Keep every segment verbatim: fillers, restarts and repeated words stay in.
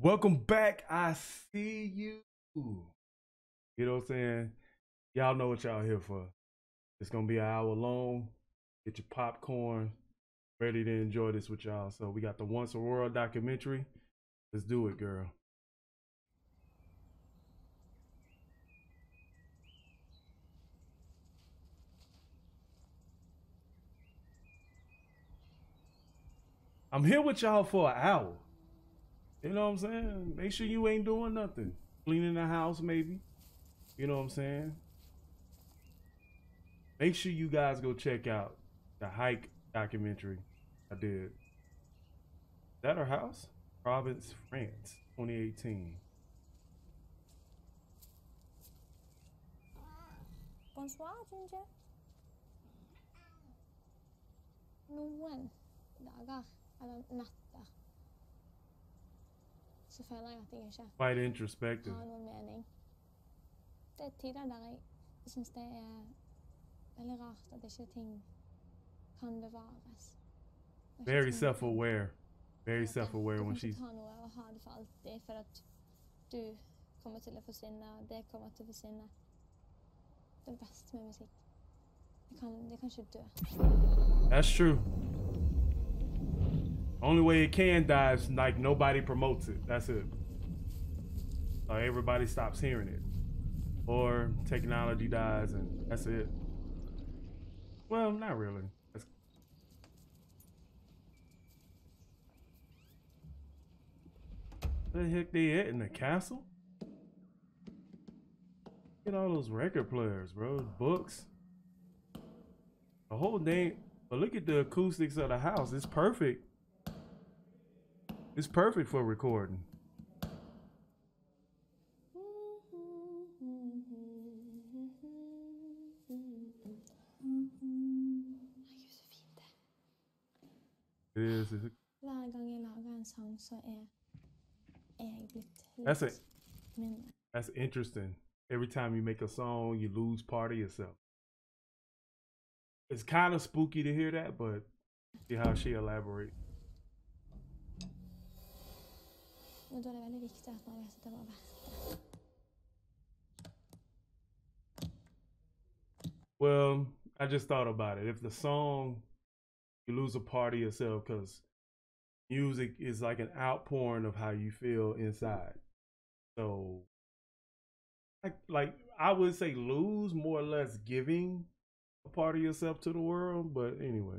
Welcome back. I see you. You know what I'm saying? Y'all know what y'all here for. It's gonna be an hour long. Get your popcorn ready to enjoy this with y'all. So we got the Once a World documentary. Let's do it, girl. I'm here with y'all for an hour. You know what I'm saying? Make sure you ain't doing nothing. Cleaning the house, maybe. You know what I'm saying? Make sure you guys go check out the hike documentary I did. Is that our house? Provence, France, twenty eighteen. Bonsoir, Ginger. Noen dager, eller netter, så føler jeg at jeg ikke Quite introspective. har noen mening. Det er tider der jeg synes det er veldig rart at ikke ting kan bevares. Very self-aware. Very self-aware when she's... Du kan ikke ta noe og ha det for alltid, for at du kommer til å forsvinne, og det kommer til å forsvinne. Det er det beste med musikk. Det kan, det kan ikke dø. That's true. Only way it can die is like nobody promotes it. That's it. Or everybody stops hearing it. Or technology dies and that's it. Well, not really. That's... Where the heck they at in the castle? Get all those record players, bro. Books. The whole thing. But look at the acoustics of the house. It's perfect. It's perfect for recording. It is. Is it? Hver gang jeg lager en sang, så er jeg blitt That's litt it. mindre. That's interesting. Every time you make a song, you lose part of yourself. It's kind of spooky to hear that, but see how she elaborate. Og da er det veldig viktig at man vet at det var verdt det. Well, I just thought about it. If the song, you lose a part of yourself because music is like an outpouring of how you feel inside. So, like, like I would say lose, more or less giving a part of yourself to the world. But anyway.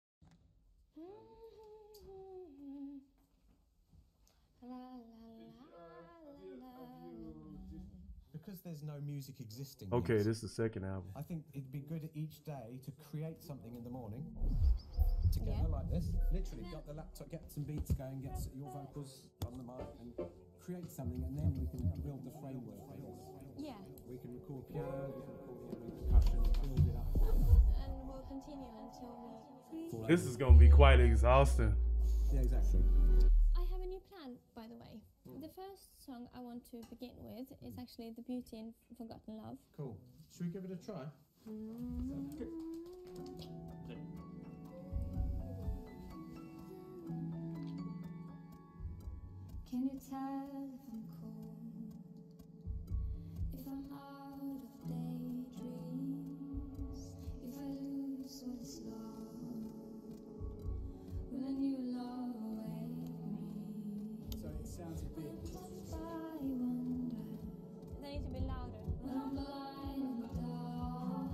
Because there's no music existing Okay, yet, this is the second album. I think it'd be good each day to create something in the morning together Yeah. like this. Literally, got the laptop, get some beats going, get s- your vocals on the mic, and create something, and then we can build the framework for this. Yeah, We can record piano, we can record you know, percussion, build it up. and we'll continue until we... This is gonna be quite exhausting. Yeah, exactly. I have a new plan, by the way. The first song I want to begin with is actually The Beauty in Forgotten Love. Cool. Should we give it a try? Can you tell if I'm cold? If I'm out of daydreams? If I lose what is lost? Will a new love await me? So it sounds a bit... I wonder. They need to be louder. When I'm blind in the dark,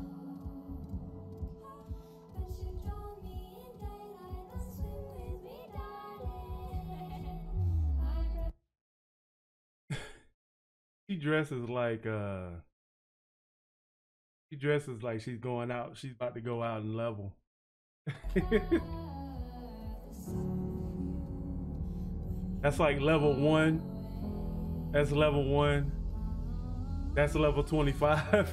but you draw me in daylight and swim with me, darling. She dresses like uh she dresses like she's going out. She's about to go out and level. That's like level one. That's level one. That's level twenty-five.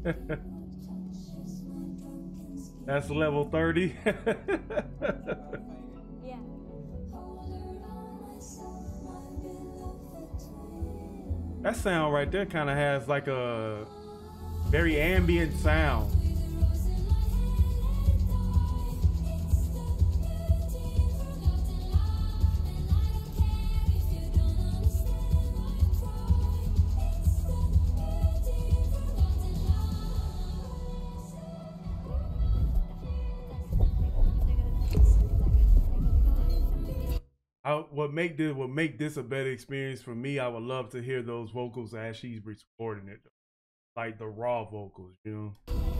That's level thirty. Yeah. That sound right there kind of has like a very ambient sound. what make this what make this a better experience for me, I would love to hear those vocals as she's recording it, like the raw vocals, you know.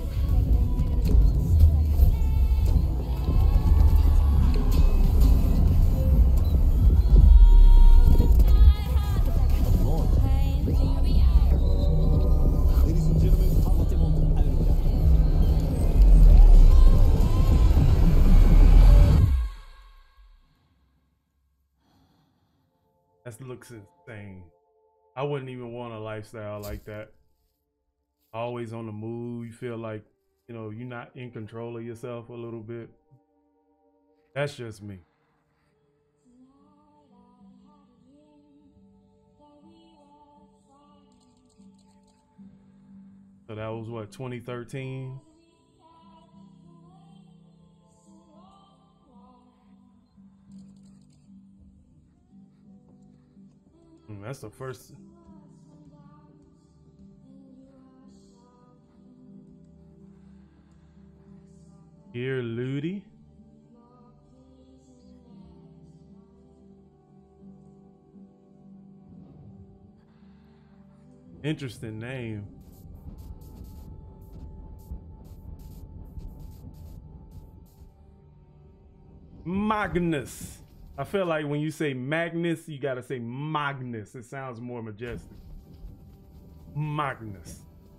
Ladies and gentlemen, ta godt imot Aurora. That looks insane. I wouldn't even want a lifestyle like that. Always on the move. You feel like, you know, you're not in control of yourself a little bit. That's just me. So that was what, twenty thirteen? Mm, that's the first. Dear Ludi. Interesting name. Magnus. I feel like when you say Magnus, you gotta say Magnus. It sounds more majestic. Magnus.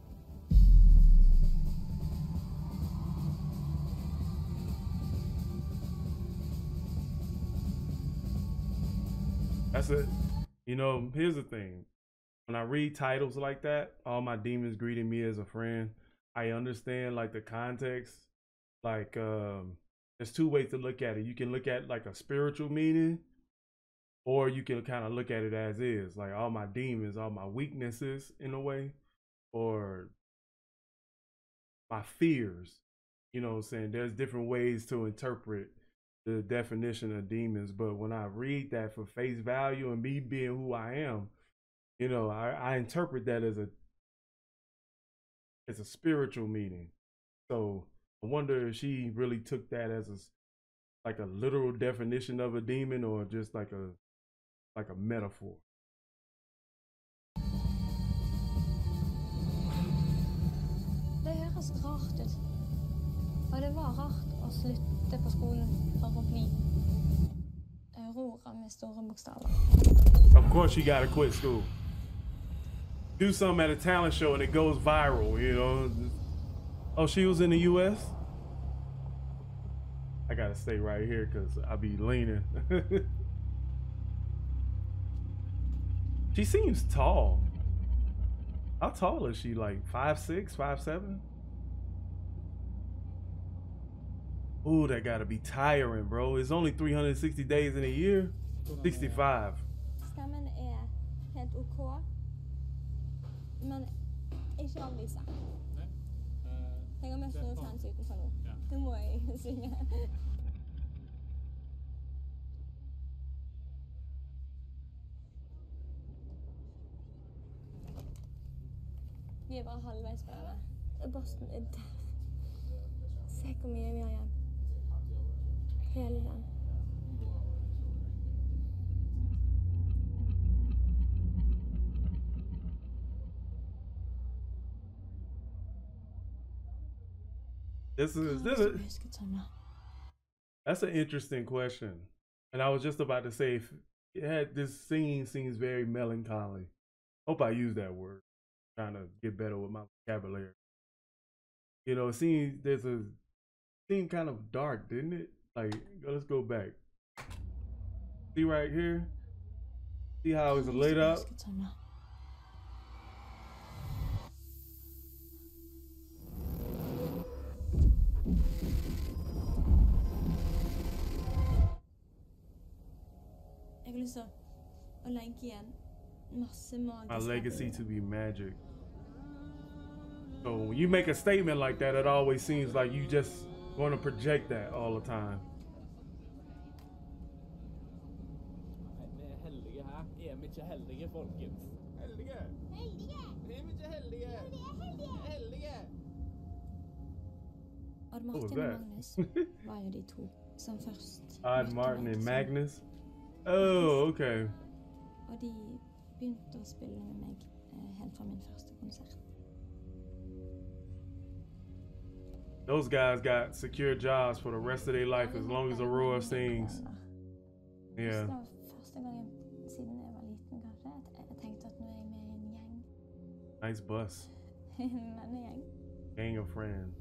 That's it. You know, here's the thing. When I read titles like that, All My Demons Greeting Me as a Friend, I understand like the context. Like, um, there's two ways to look at it. You can look at like a spiritual meaning, or you can kind of look at it as is, like all my demons, all my weaknesses in a way, or my fears. You know what I'm saying? There's different ways to interpret the definition of demons, but when I read that for face value and me being who I am, you know, I, I interpret that as a as a spiritual meaning. So I wonder if she really took that as a like a literal definition of a demon, or just like a like a metaphor. Det høres rart ut. Og det var rart å slutte på skolen for å bli Aurora med store bokstaver. Of course, you gotta quit school. Do something at a talent show and it goes viral, you know. Oh, she was in the U S? I gotta stay right here because I'll be leaning. She seems tall. How tall is she? Like five six, five seven? Ooh, that gotta be tiring, bro. It's only three hundred sixty days in a year. sixty-five. Stemmen er helt ok, men ikke avvise. Jeg har mest noe fans utenfor nå. Nå må jeg synge. Vi er bare halvveis på denne. Boston er død. Se hvor mye vi har igjen. Hele den. This is this is that's an interesting question, and I was just about to say, if it had, this scene seems very melancholy. Hope I use that word. Trying to get better with my vocabulary. You know, it seems there's a seemed kind of dark, didn't it? Like, let's go back. See right here. See how it's laid out. My legacy to be magic. So when you make a statement like that, it always seems like you just want to project that all the time. What was that? Odd Martin and Magnus. Oh, okay. Og de begynte å spille med meg eh, helt fra min første konsert. Those guys got secure jobs for the rest of their life as long as Aurora sings. Yeah. Det var første gangen siden jeg var liten, kanskje. Jeg tenkte at nå er jeg med i en gjeng. Nice bus. En vennegjeng. Gang of friends.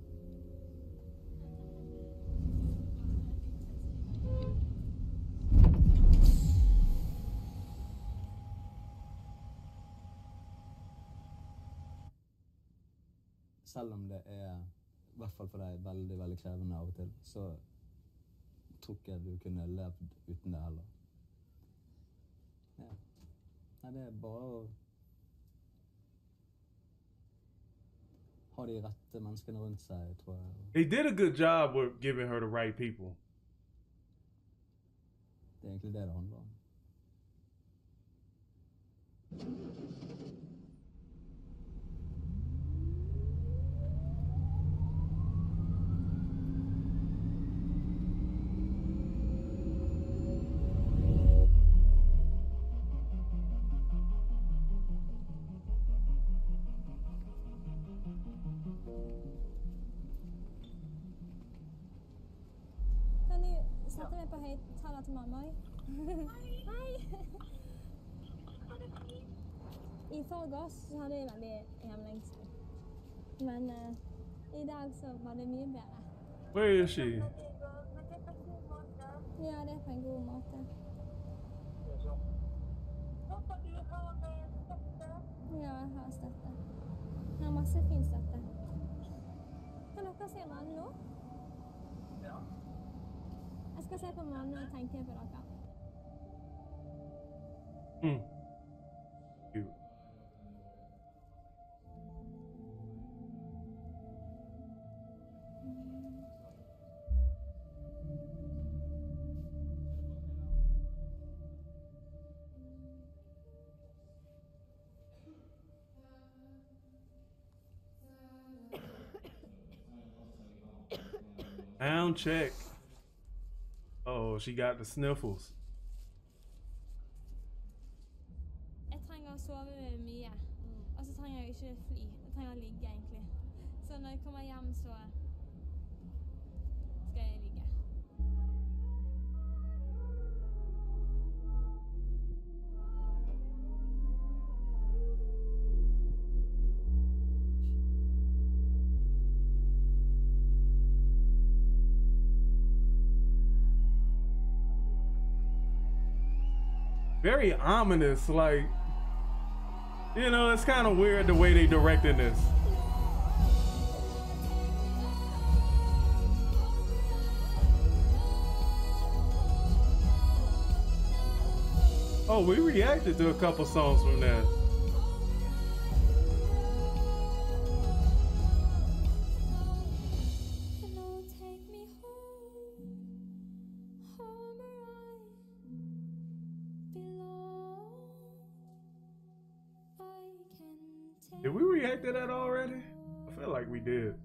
Selv om det er, i hvert fall for deg, veldig, veldig krevende av og til, så tror ikke jeg du kunne levd uten det heller. Ja. Nei, det er bare å ha de rette menneskene rundt seg, tror jeg. They did a good job with giving her the right people. Det er egentlig det det handler om. Sette meg på høyttaler til mamma. Hei! I forgårs så hadde jeg veldig hjemlengsel. Men uh, i dag så var det mye bedre. Where is she? Ja, det er på en god måte. Ja, jeg har støtte. Jeg har masse fin støtte. Kan dere se mannen nå? Ja. Jeg skal se på mannen og tenke på dere. Mm. Cute. Sound check. Oh, she got the sniffles. Jeg trenger å sove mye, og så trenger jeg ikke fly. Jeg trenger å ligge egentlig. Så når jeg kommer hjem så skal jeg ligge. Very ominous, like, you know, it's kind of weird the way they directed this. Oh, we reacted to a couple songs from that. Did we react to that already? I feel like we did.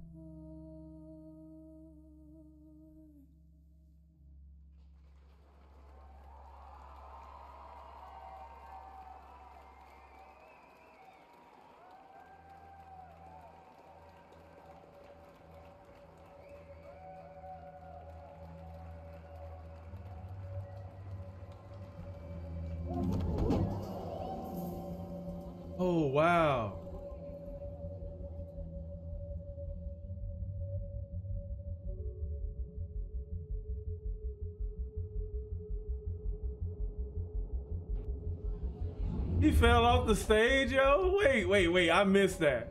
Oh, wow. He fell off the stage, yo? Wait, wait, wait, I missed that.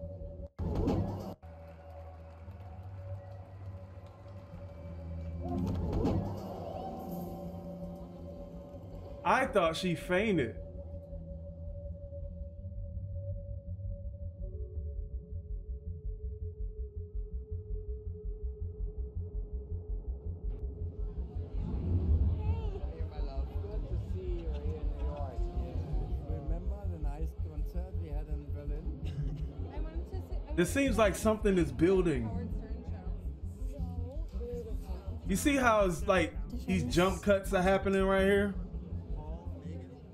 I thought she fainted. It seems like something is building. You see how it's like these jump cuts are happening right here?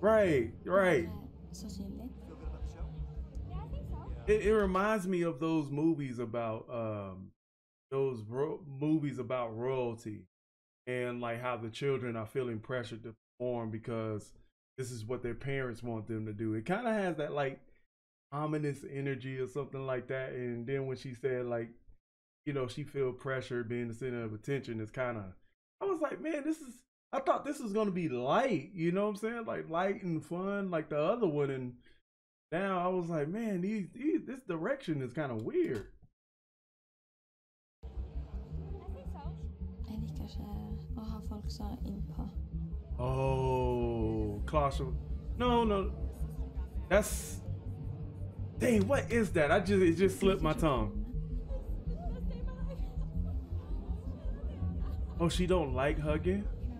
Right, right. Så synlig. It, it reminds me of those movies about um those ro- movies about royalty and like how the children are feeling pressured to perform because this is what their parents want them to do. It kind of has that like ominous energy or something like that. And then when she said like, you know, she feel pressure being the center of attention, it's kind of, I was like, man, this is, I thought this was going to be light, you know what I'm saying? Like light and fun like the other one. And now I was like, man, these, these this direction is kind of weird. Jeg liker ikke å ha folk så innpå. Oh, claustro. No, no. That's, dang, what is that? I just, it just slipped my tongue. Oh, she don't like hugging?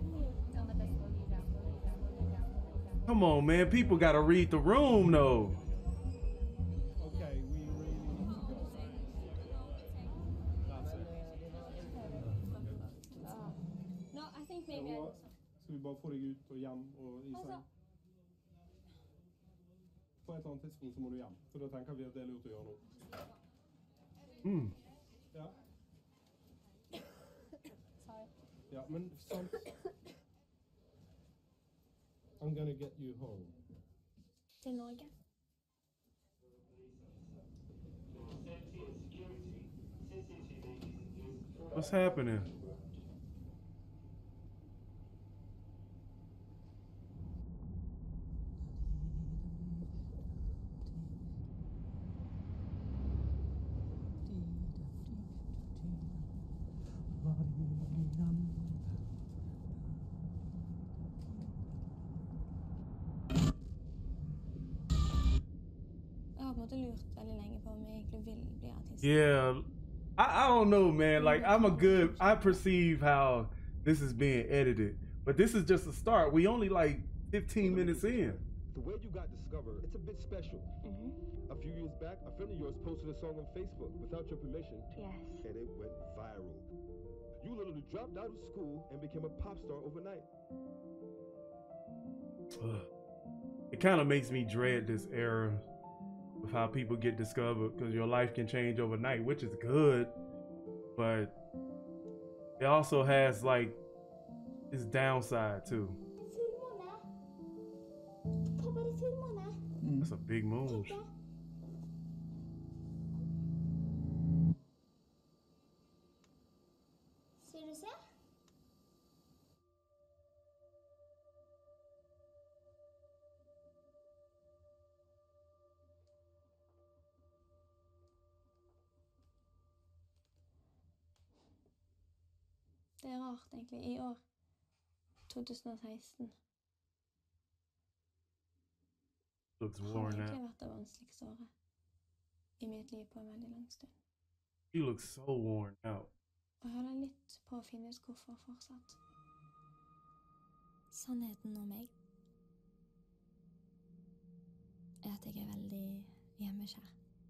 Come on, man. People gotta read the room, though. Okay, we really need to go. That's it. No, I think maybe I... Skal vi bare få deg ut og hjem og i seng? På et eller annet tidspunkt så må du hjem, for da tenker vi at det er lurt å gjøre noe. Mm. Ja. Ja, men sant. I'm gonna get you home. Til Norge. What's happening? Jeg har på en måte lurt veldig lenge på om jeg egentlig vil bli artist. Yeah, I, I don't know, man. Like, I'm a good, I perceive how this is being edited, but this is just a start. We only like fifteen minutes in. The way you got discovered, it's a bit special. Mm-hmm. A few years back, a friend of yours posted a song on Facebook without your permission. Yes. And it went viral. You literally dropped out of school and became a pop star overnight. It kind of makes me dread this era of how people get discovered, because your life can change overnight, which is good, but it also has like its downside too. That's a big moon. Ser du se? Det er rart egentlig, i år, twenty sixteen. Looks Har worn egentlig out. vært det vanskeligste året i mitt liv på en veldig lang stund. He looks so worn out. Og jeg holder litt på å finne ut hvorfor fortsatt. Sannheten om meg er at jeg er veldig hjemmekjær.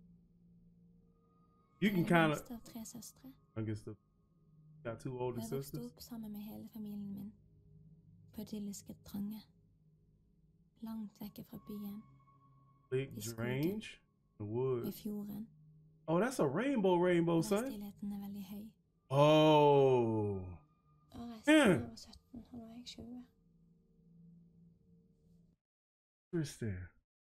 You can Jeg er kind minst of, av tre søstre, I guess, the got two older og jeg vokste sisters. opp sammen med hele familien min på idylliske Trange. Langt vekke fra byen, Big i skogen. range, the i woods. fjorden, Oh, that's a rainbow, rainbow, der son. stillheten er veldig høy. Oh, Og reiste Yeah. da jeg var sytten, og nå er jeg tjue. interesting.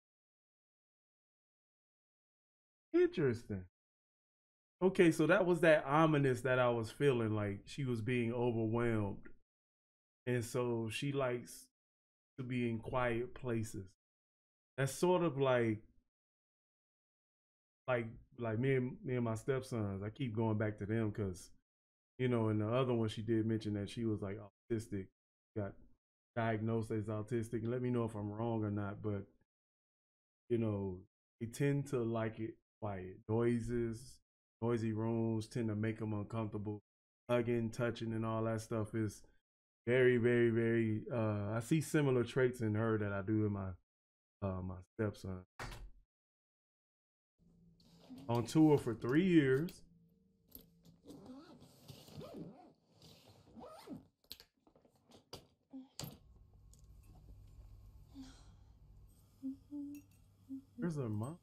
Interesting. Okay, so that was that ominous that I was feeling, like she was being overwhelmed. And so she likes to be in quiet places. That's sort of like like like me and me and my stepsons. I keep going back to them because, you know, in the other one she did mention that she was like autistic, got diagnosed as autistic. And let me know if I'm wrong or not, but you know, they tend to like it quiet. Noises, noisy rooms tend to make them uncomfortable. Hugging, touching, and all that stuff is very, very, very. Uh, I see similar traits in her that I do in my uh, my stepson. On tour for three years. Where's her mom?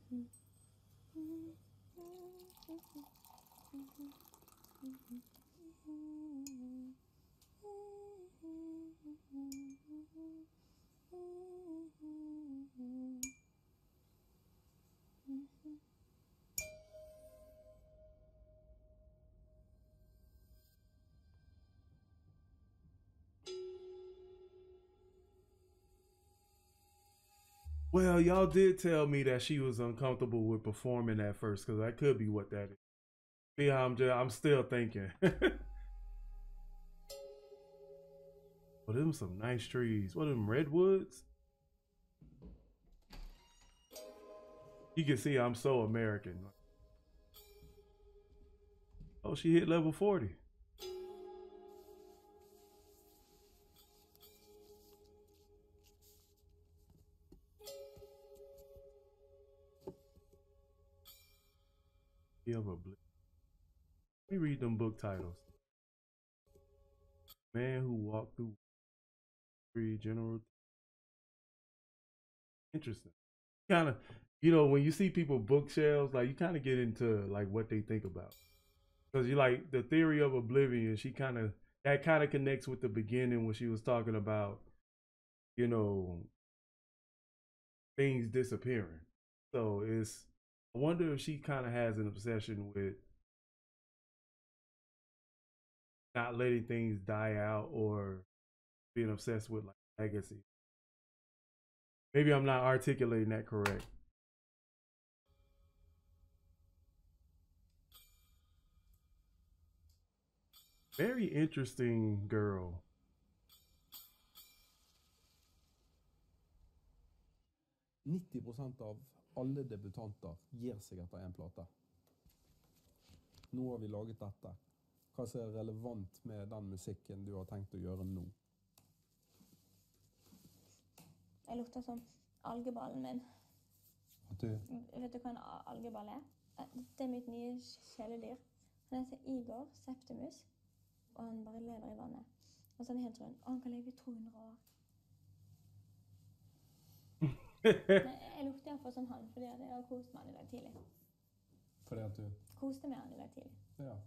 Well, y'all did tell me that she was uncomfortable with performing at first, because that could be what that is. See how I'm just, I'm still thinking. Well, them some nice trees. What are them, redwoods? You can see I'm so American. Oh, she hit level forty. Let me read them book titles. Man Who Walked Through Three General. Interesting. Kind of, you know, when you see people bookshelves, like you kind of get into like what they think about. Because you like the theory of oblivion, she kind of, that kind of connects with the beginning when she was talking about, you know, things disappearing. So it's, I wonder if she kind of has an obsession with not letting things die out or being obsessed with like legacy. Maybe I'm not articulating that correct. Very interesting girl. nitti prosent av alle debutanter gir seg etter en plate. Nå har vi laget dette. Hva som er relevant med den musikken du har tenkt å gjøre nå? Jeg lukter som algeballen min. Du? Vet du hva en algeball er? Det er mitt nye kjæledyr. Han heter Igor Septimus, og han bare lever i vannet. Og så er han helt rund, og han kan leve i to hundre år. Jeg lukter i hvert fall som han, fordi jeg har kost med han i dag tidlig. Fordi at du? Koste med han i dag tidlig. Ja.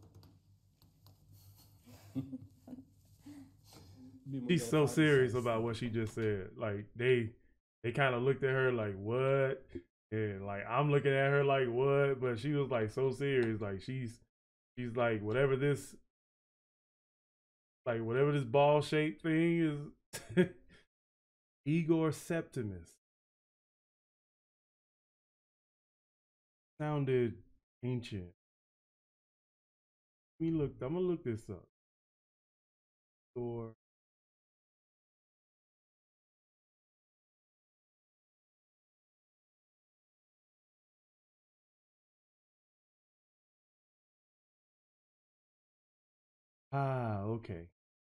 She's so serious about what she just said. Like they, they kind of looked at her like what, and like I'm looking at her like what, but she was like so serious. Like she's, she's like whatever this, like whatever this ball shaped thing is. Igor Septimus. Sounded ancient. Let me look. I'm gonna look this up. Or ah, okay.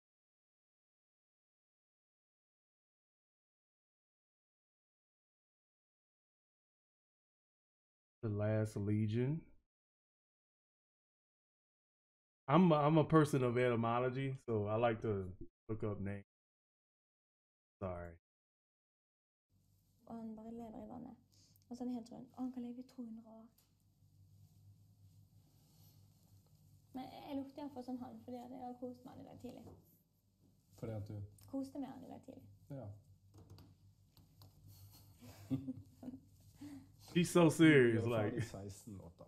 The Last Legion. I'm a, I'm a person of etymology, so I like to look up names. Sorry. Og han bare lever i vannet. Og så er han helt rund, og han kan leve i to hundre år. Men jeg lukter i hvert fall som han, fordi jeg har kost med han i dag tidlig. Fordi at du? Koste med han i dag tidlig. Ja. She's so serious, like. seksten låter.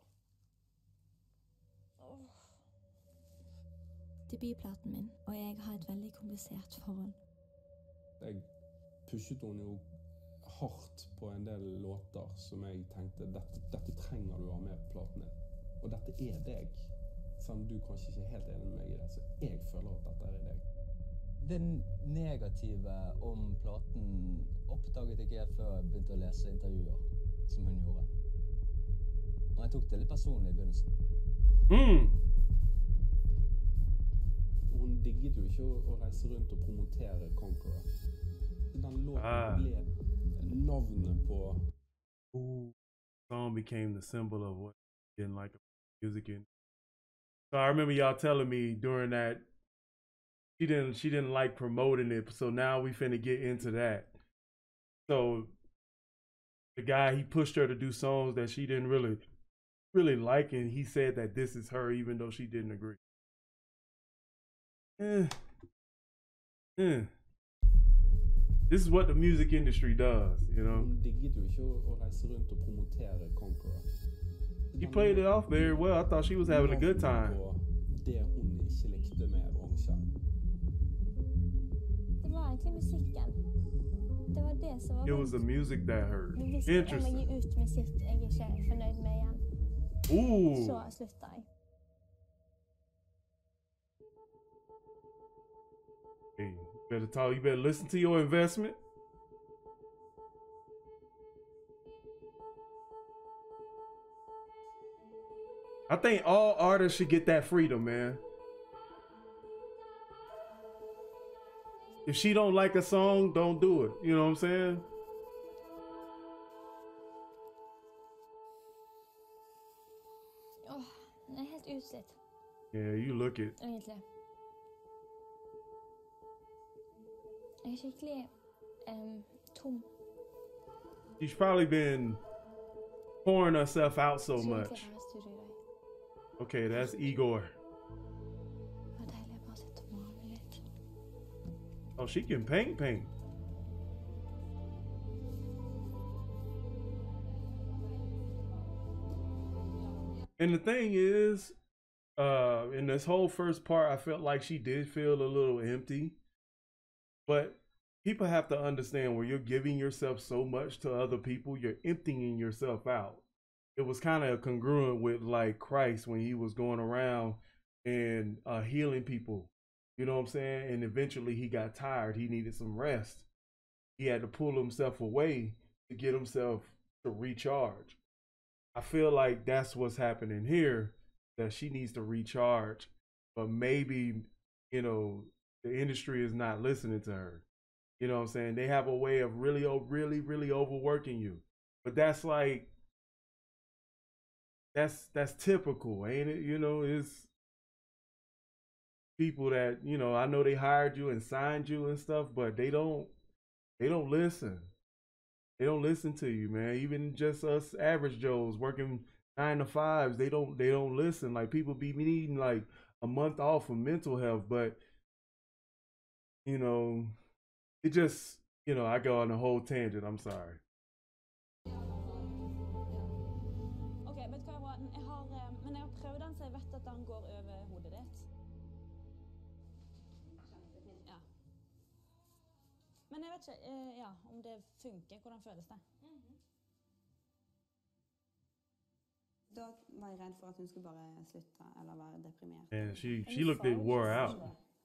Debutplaten min, og jeg har et veldig komplisert forhold. Jeg pushet hun jo hardt på en del låter som jeg tenkte, dette, dette trenger du å ha med på platen din. Og dette er deg. Selv om du kanskje ikke er helt enig med meg i det, så jeg føler at dette er deg. Det negative om platen oppdaget ikke jeg før jeg begynte å lese intervjuer, som hun gjorde. Og jeg tok det litt personlig i begynnelsen. Mm. Hun digget jo ikke å, å reise rundt og promotere Conqueror. Den låten ah. ble navnet på... Ooh. Song became the symbol of what he didn't like music in. So I remember y'all telling me during that she didn't she didn't like promoting it. So now we finna get into that. So the guy, he pushed her to do songs that she didn't really, really like, and he said that this is her, even though she didn't agree. Eh. Eh. This is what the music industry does, you know. Hun digget jo ikke å, å reise rundt og promotere Conqueror. She played it off very well. I thought she was having a good time. Det hun ikke likte med bransjen. Det var egentlig musikken. Det var det som var. It was the music that hurt. Men hvis jeg må Interesting. gi ut musikk jeg ikke er fornøyd med igjen, Ooh. så slutter jeg. Hey, you better talk. You better listen to your investment. I think all artists should get that freedom, man. If she don't like a song, don't do it. You know what I'm saying? Åh, den er helt utslitt, Yeah, you look it. egentlig. Jeg er skikkelig um, tom. She's probably been pouring herself out so Så egentlig much. bare studio i dag. Okay, that's Igor. Det var deilig å bare sitte og male litt. Oh, she can paint, paint. And the thing is, uh, in this whole first part, I felt like she did feel a little empty. But people have to understand, where you're giving yourself so much to other people, you're emptying yourself out. It was kind of congruent with like Christ when he was going around and uh, healing people. You know what I'm saying? And eventually he got tired. He needed some rest. He had to pull himself away to get himself to recharge. I feel like that's what's happening here, that she needs to recharge, but maybe, you know, the industry is not listening to her. You know what I'm saying? They have a way of really, really, really overworking you. But that's like, that's, that's typical, ain't it? You know, it's people that, you know, I know they hired you and signed you and stuff, but they don't, they don't listen. They don't listen to you, man. Even just us average Joes working nine to fives, they don't they don't listen. Like, people be needing like a month off for mental health, but you know, it just, you know, I go on a whole tangent. I'm sorry. Ok, vet du hva, Roan? Jeg har, eh, men jeg har prøvd den, så jeg vet at den går over hodet ditt. Ja. Men jeg vet ikke, eh, ja, om det funker. Hvordan føles det? Da var jeg redd for at hun skulle bare slutte eller være deprimert. And she she looked it wore out.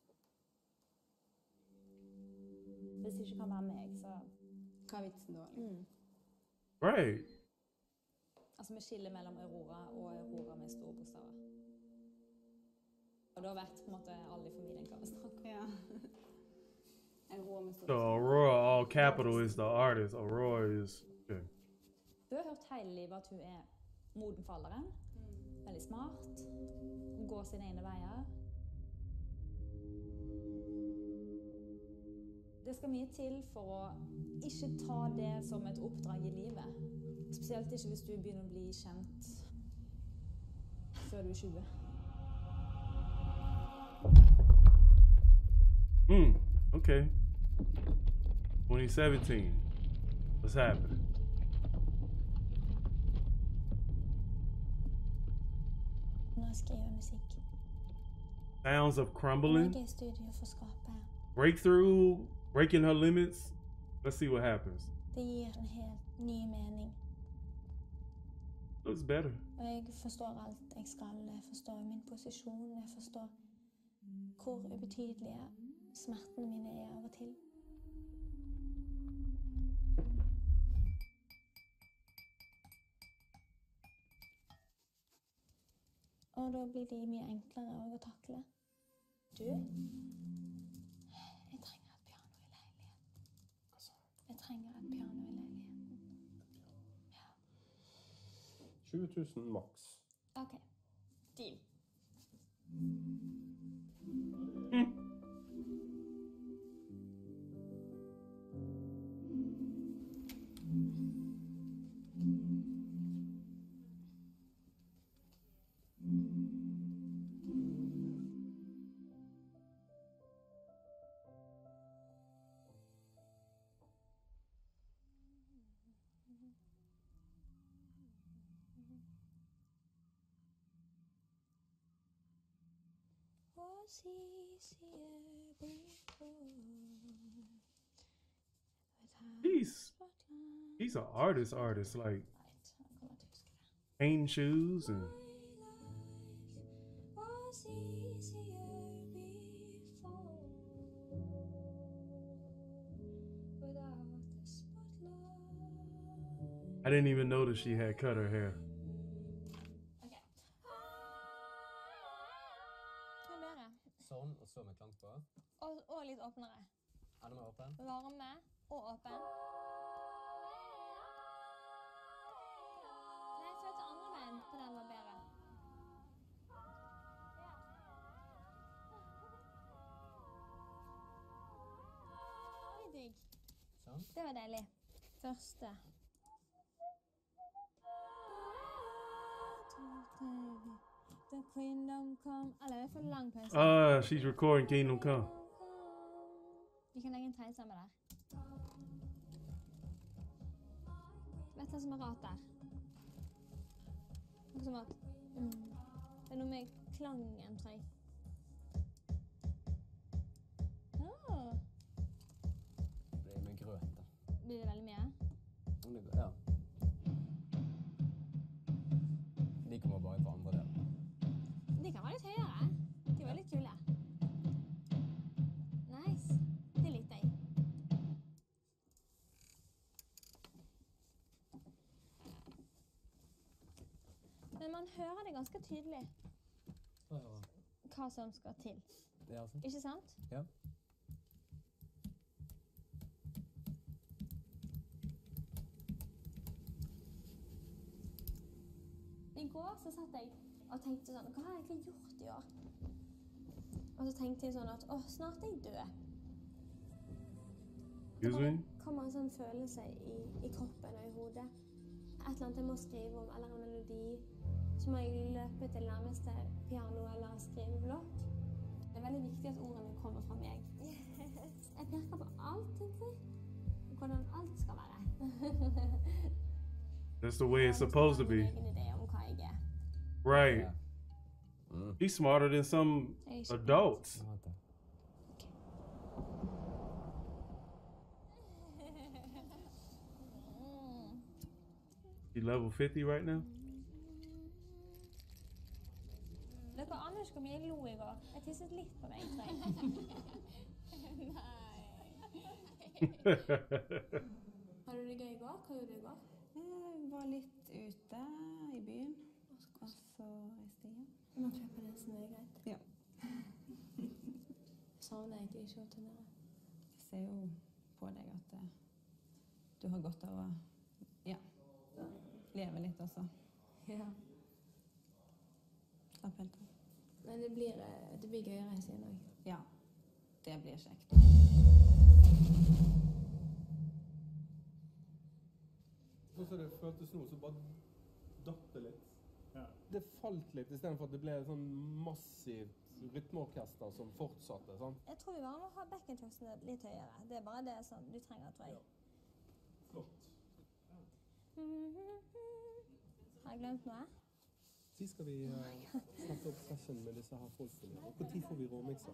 Hvis det ikke kan være meg, så... Hva er vitsen da? Mm. Right. Altså, vi skiller mellom Aurora og Aurora med store bokstaver. Og da vet på en måte alle i familien hva vi snakker om. Ja. Aurora med So store Aurora, all capital, is the artist. Aurora is okay. Du har hørt hele livet at hun er moden for alderen, veldig smart, hun går sine egne veier. Det skal mye til for å ikke ta det som et oppdrag i livet. Spesielt ikke hvis du begynner å bli kjent før du er tjue. Hmm. Okay. twenty seventeen. What's happening? Nå skriver jeg musikk. Sounds of Nå er crumbling. jeg i studio for å skape. Breakthrough. Breaking her limits. Let's see what happens. Det gir en helt ny mening. Looks better. Og jeg forstår alt jeg skal. Jeg forstår min posisjon. Jeg forstår hvor ubetydelige smertene mine er av og til. Og da blir de mye enklere å takle. Du? Jeg trenger et piano i leiligheten. Jeg trenger et piano i leiligheten. Ja. tjue tusen maks. Ok. Deal. He's he's an artist, artist like painting shoes and. I didn't even notice she had cut her hair. Sånn, og så med klang på. Og, og litt åpnere. Enda mer åpen. Varme og åpen. Nei, jeg følte andre veien på den var bedre. Det er digg. Sånn. Det var deilig. Første. The kingdom come. Eller det er for lang pause. Ah, uh, she's recording Kingdom Come. Vi kan legge en tredje der. Vet du hva som er rart der? Noe som at, mm, det er noe med klangen, tror jeg. Oh. Det blir med grøt, da. Blir det veldig mye? Ja. De kommer bare på andre del. De kan være litt høyere. De var litt kule. Nice. Det likte jeg. Men man hører det ganske tydelig. Hva som skal til. Det er altså. Ikke sant? Ja. I går så satt jeg og tenkte sånn, hva har jeg egentlig gjort i år? Og så tenkte jeg sånn at, åh, snart er jeg død. Excuse me? Det kommer en sånn følelse i, i kroppen og i hodet. Et eller annet jeg må skrive om, eller en melodi. Så må jeg løpe til nærmeste piano eller skriveblokk. Det er veldig viktig at ordene kommer fra meg. Jeg pirker på alt, egentlig. Hvordan alt skal være. That's the way it's supposed to be. Jeg har en egen idé om hva jeg er. Right. Yeah. Mm. He's smarter than some adults. You level fifty right now? Dere aner ikke hvor mye jeg lo i går. Jeg tisset litt på meg, tror jeg. Har du det gøy i går? Hva gjorde du i går? Jeg var litt ute i byen, og så reiste jeg hjem. Du må kjøpe det som er greit. Ja. Savner jeg ikke å turnere. Jeg ser jo på deg at eh, du har godt av å, ja, leve litt også. Ja. Slapp helt av. Men det blir, eh, det blir gøy å reise igjen også. Ja, det blir kjekt. Sånn som det føltes nå, så bare datt det litt. Ja. Det falt litt, i stedet for at det ble et sånn massivt rytmeorkester som fortsatte, sant? Jeg tror vi bare må ha backing-tracksene litt høyere. Det er bare det som du trenger, tror jeg. Ja. Flott. Har jeg glemt noe? Så skal vi uh, snakke opp session med disse her folkene. Og hvor tid får vi råmikser?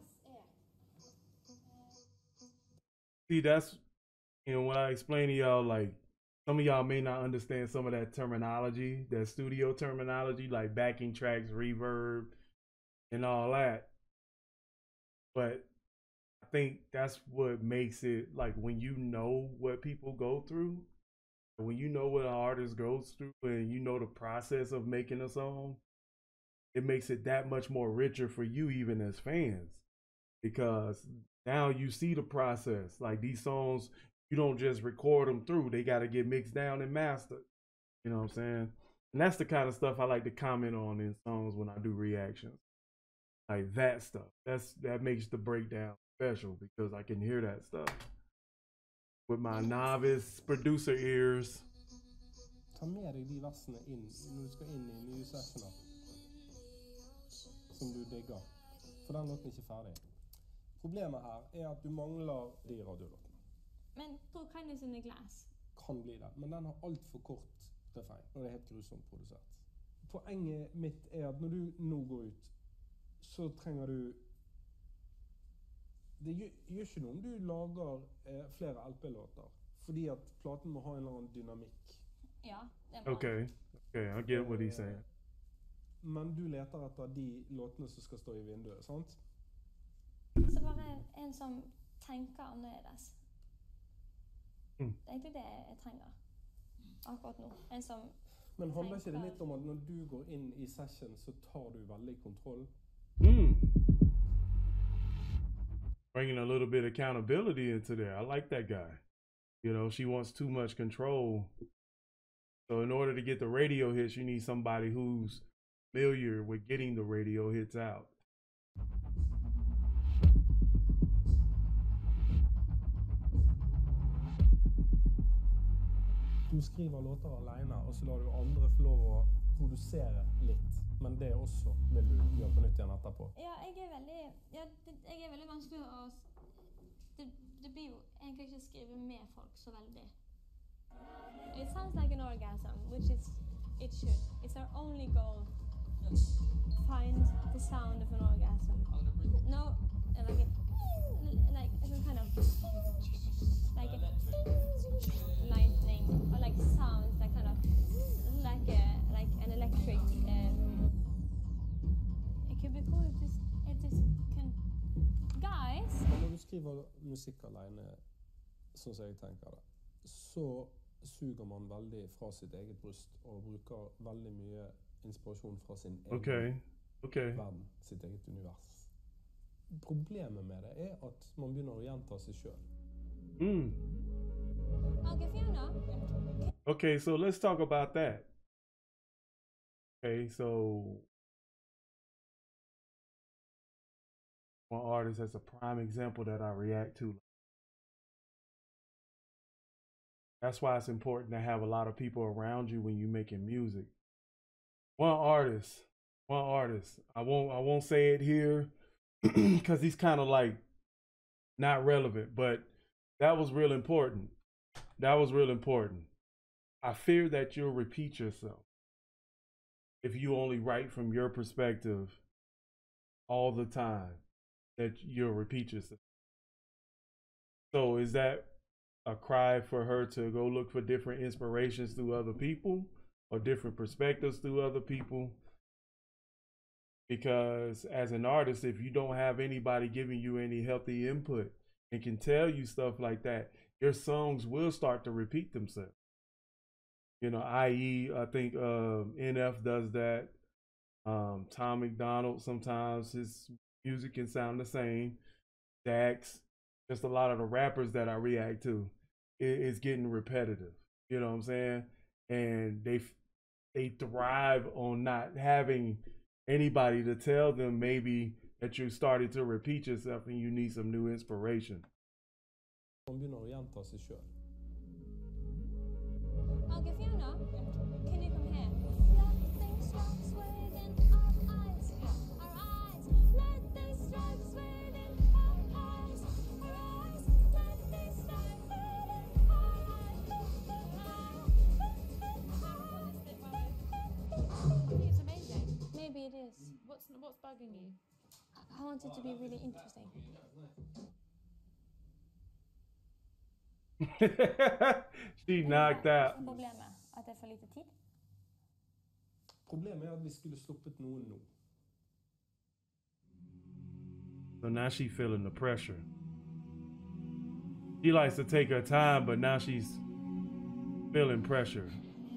See, that's, you know, when I explain to y'all, like, some of y'all may not understand some of that terminology, that studio terminology, like backing tracks, reverb, and all that. But I think that's what makes it, like, when you know what people go through, when you know what an artist goes through and you know the process of making a song, it makes it that much more richer for you even as fans. Because now you see the process. Like these songs, you don't just record them through. They got to get mixed down and mastered. You know what I'm saying? And that's the kind of stuff I like to comment on in songs when I do reactions. Like that stuff. That's that makes the breakdown special because I can hear that stuff with my novice producer ears. Ta med deg de versene inn når du skal inn i nye sessioner som du digger. For den låten er ikke ferdig. Problemet her er at du mangler de radiolåtene. Men tror Kindness in the Glass kan bli det, men den har alt for kort refreng, og det er helt grusomt produsert. Poenget mitt er at når du nå går ut, så trenger du det gjør, gjør ikke noe om du lager eh, flere L P-låter, fordi at platen må ha en eller annen dynamikk. Ja, det er bra. Okay, okay, I get what he's saying. Men du leter etter de låtene som skal stå i vinduet, sant? Så bare en som tenker annerledes. Mm. Det er egentlig det jeg trenger akkurat nå. En som Men handler ikke det tenker- litt om at når du går inn i session, så tar du veldig kontroll? Mm. Bringing a little bit of accountability into there. I like that guy. You know, she wants too much control. So in order to get the radio hits, you need somebody who's familiar with getting the radio hits out. Du skriver låter alene, og så lar du andre få lov å produsere litt. Men det også vil du gjøre på nytt igjen etterpå. Ja, jeg er veldig ja, det, jeg er veldig vanskelig å det, det blir jo egentlig ikke å skrive med folk så veldig. It sounds like an orgasm, which is it should. It's our only goal. Find the sound of an orgasm. No, like a, like some kind of like a lightning or like sounds that kind of like a like an electric. Um, it could be cool if this if this can guys. Men når du skriver musikk alene, sånn som jeg tenker det, så suger man veldig fra sitt eget bryst og bruker veldig mye inspirasjon fra sin egen Okay, okay. verden, sitt eget univers. Problemet med det er at man begynner å gjenta seg selv. Mm. Okay, Fiona. Okay, so let's talk about that. Okay, so one artist as a prime example that I react to. That's why it's important to have a lot of people around you when you're making music. One artist, one artist. I won't I won't say it here because he's kind of like not relevant, but that was real important. That was real important. I fear that you'll repeat yourself if you only write from your perspective all the time, that you'll repeat yourself. So is that a cry for her to go look for different inspirations through other people or different perspectives through other people? Because as an artist, if you don't have anybody giving you any healthy input and can tell you stuff like that, your songs will start to repeat themselves. You know, that is, I think uh, N F does that. Um, Tom McDonald, sometimes his music can sound the same. Dax, just a lot of the rappers that I react to, it, it's getting repetitive. You know what I'm saying? And they they thrive on not having anybody to tell them maybe that you're starting to repeat yourself and you need some new inspiration. Man begynner å gjenta seg selv. Okay, Fiona. Can you come here? Let things rise within our eyes. Our eyes. Let things rise within our eyes. Our eyes. Let things rise within our eyes. It's amazing. Maybe it is. What's what's bugging you? I want it to be really interesting. She knocked out. Problemet at det er for lite tid. Problemet er at vi skulle sluppet noen nå. So now she feeling the pressure. She likes to take her time, but now she's feeling pressure.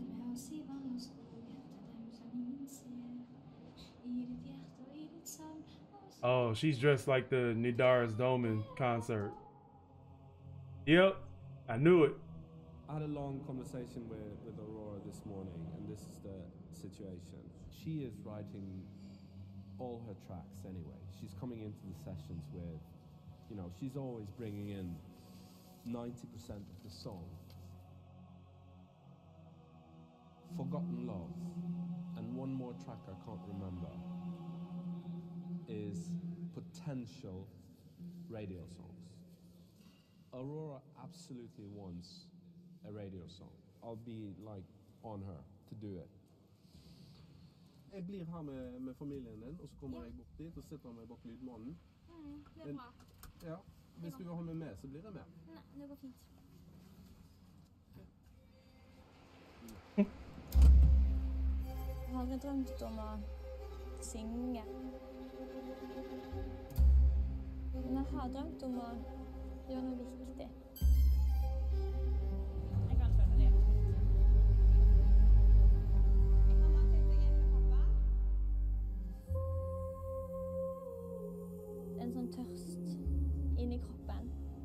Oh, she's dressed like the Nidaris Doman concert. Yep, I knew it. I had a long conversation with, with Aurora this morning, and this is the situation. She is writing all her tracks anyway. She's coming into the sessions with, you know, she's always bringing in ninety percent of the song. Forgotten Love, and one more track I can't remember, is potential radio songs. Aurora absolutely wants a radio song. I'll be like on her to do it. Jeg blir her med, med familien din, og så kommer Ja. jeg bort dit og sitter meg bak lydmannen. Mm, det er bra. Ja, hvis du vil ha meg med, så blir jeg med. Nei, det går fint. Jeg har aldri drømt om å synge. Men jeg har drømt om å gjøre noe viktig. Jeg kan skjønne det. Mamma, sitter jeg hjemme med pappa? En sånn tørst inni kroppen.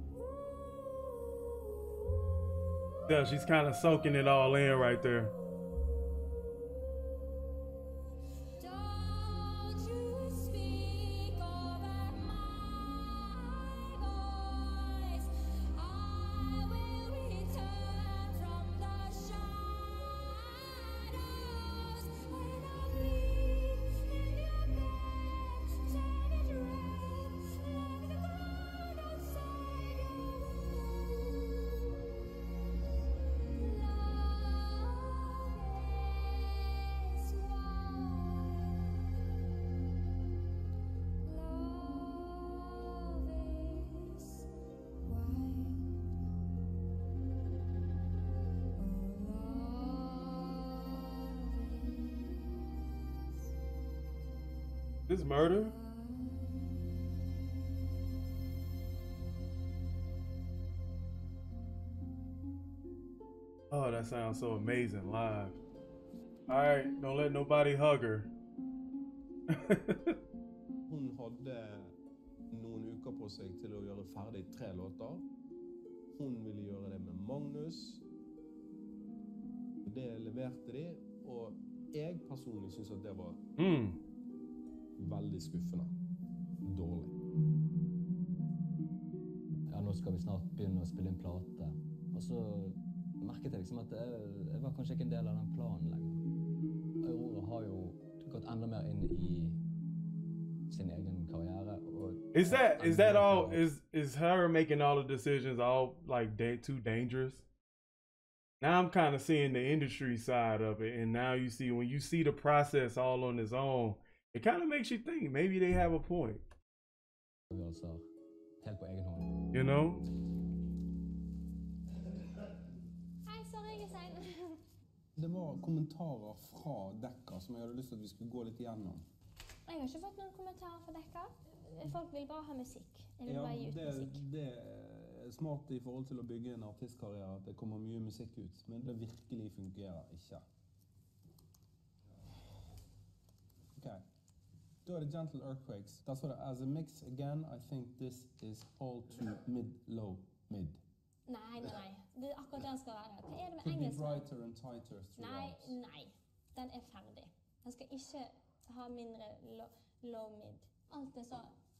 Yeah, she's kind of soaking it all in right there. Don't you speak over my voice. I will return from the shadows when I bleed in your bed. Turn it red like the ground outside your This murder? Oh, that sounds so amazing live. All right, don't let nobody hug her. Hun hadde noen uker på seg til å gjøre ferdig tre låter. Hun ville gjøre det med Magnus. Det leverte de, og jeg personlig synes at det var Mm. veldig skuffende. Dårlig. Ja, nå skal vi snart begynne å spille inn plate. Og så merket jeg liksom at jeg, jeg var kanskje ikke en del av den planen lenger. Aurora har jo gått enda mer inn i sin egen karriere. Og Is that is that all? Is is her making all the decisions all like da- too dangerous? Now I'm kind of seeing the industry side of it, and now you see when you see the process all on its own, it kind of makes you think maybe they have a point. avgjørelser helt på egen hånd. You know? Hei, sorry, jeg er sein. Det var kommentarer fra Dekka som jeg hadde lyst til at vi skulle gå litt igjennom. Jeg har ikke fått noen kommentarer fra Dekka. Folk vil bare ha musikk. Jeg vil Ja, bare gi ut det, musikk. det er smart i forhold til å bygge en artistkarriere at det kommer mye musikk ut, men det virkelig fungerer ikke. Ok. Da er det Gentle Earthquakes. Der står det As a mix again, I think this is all too mid-low mid. Nei, nei, nei. Det er akkurat det den skal være. Hva er det med Could be engelsk? brighter and tighter Nei, throughout. nei. Den er ferdig. Den skal ikke ha mindre low, low mid. Alt er så...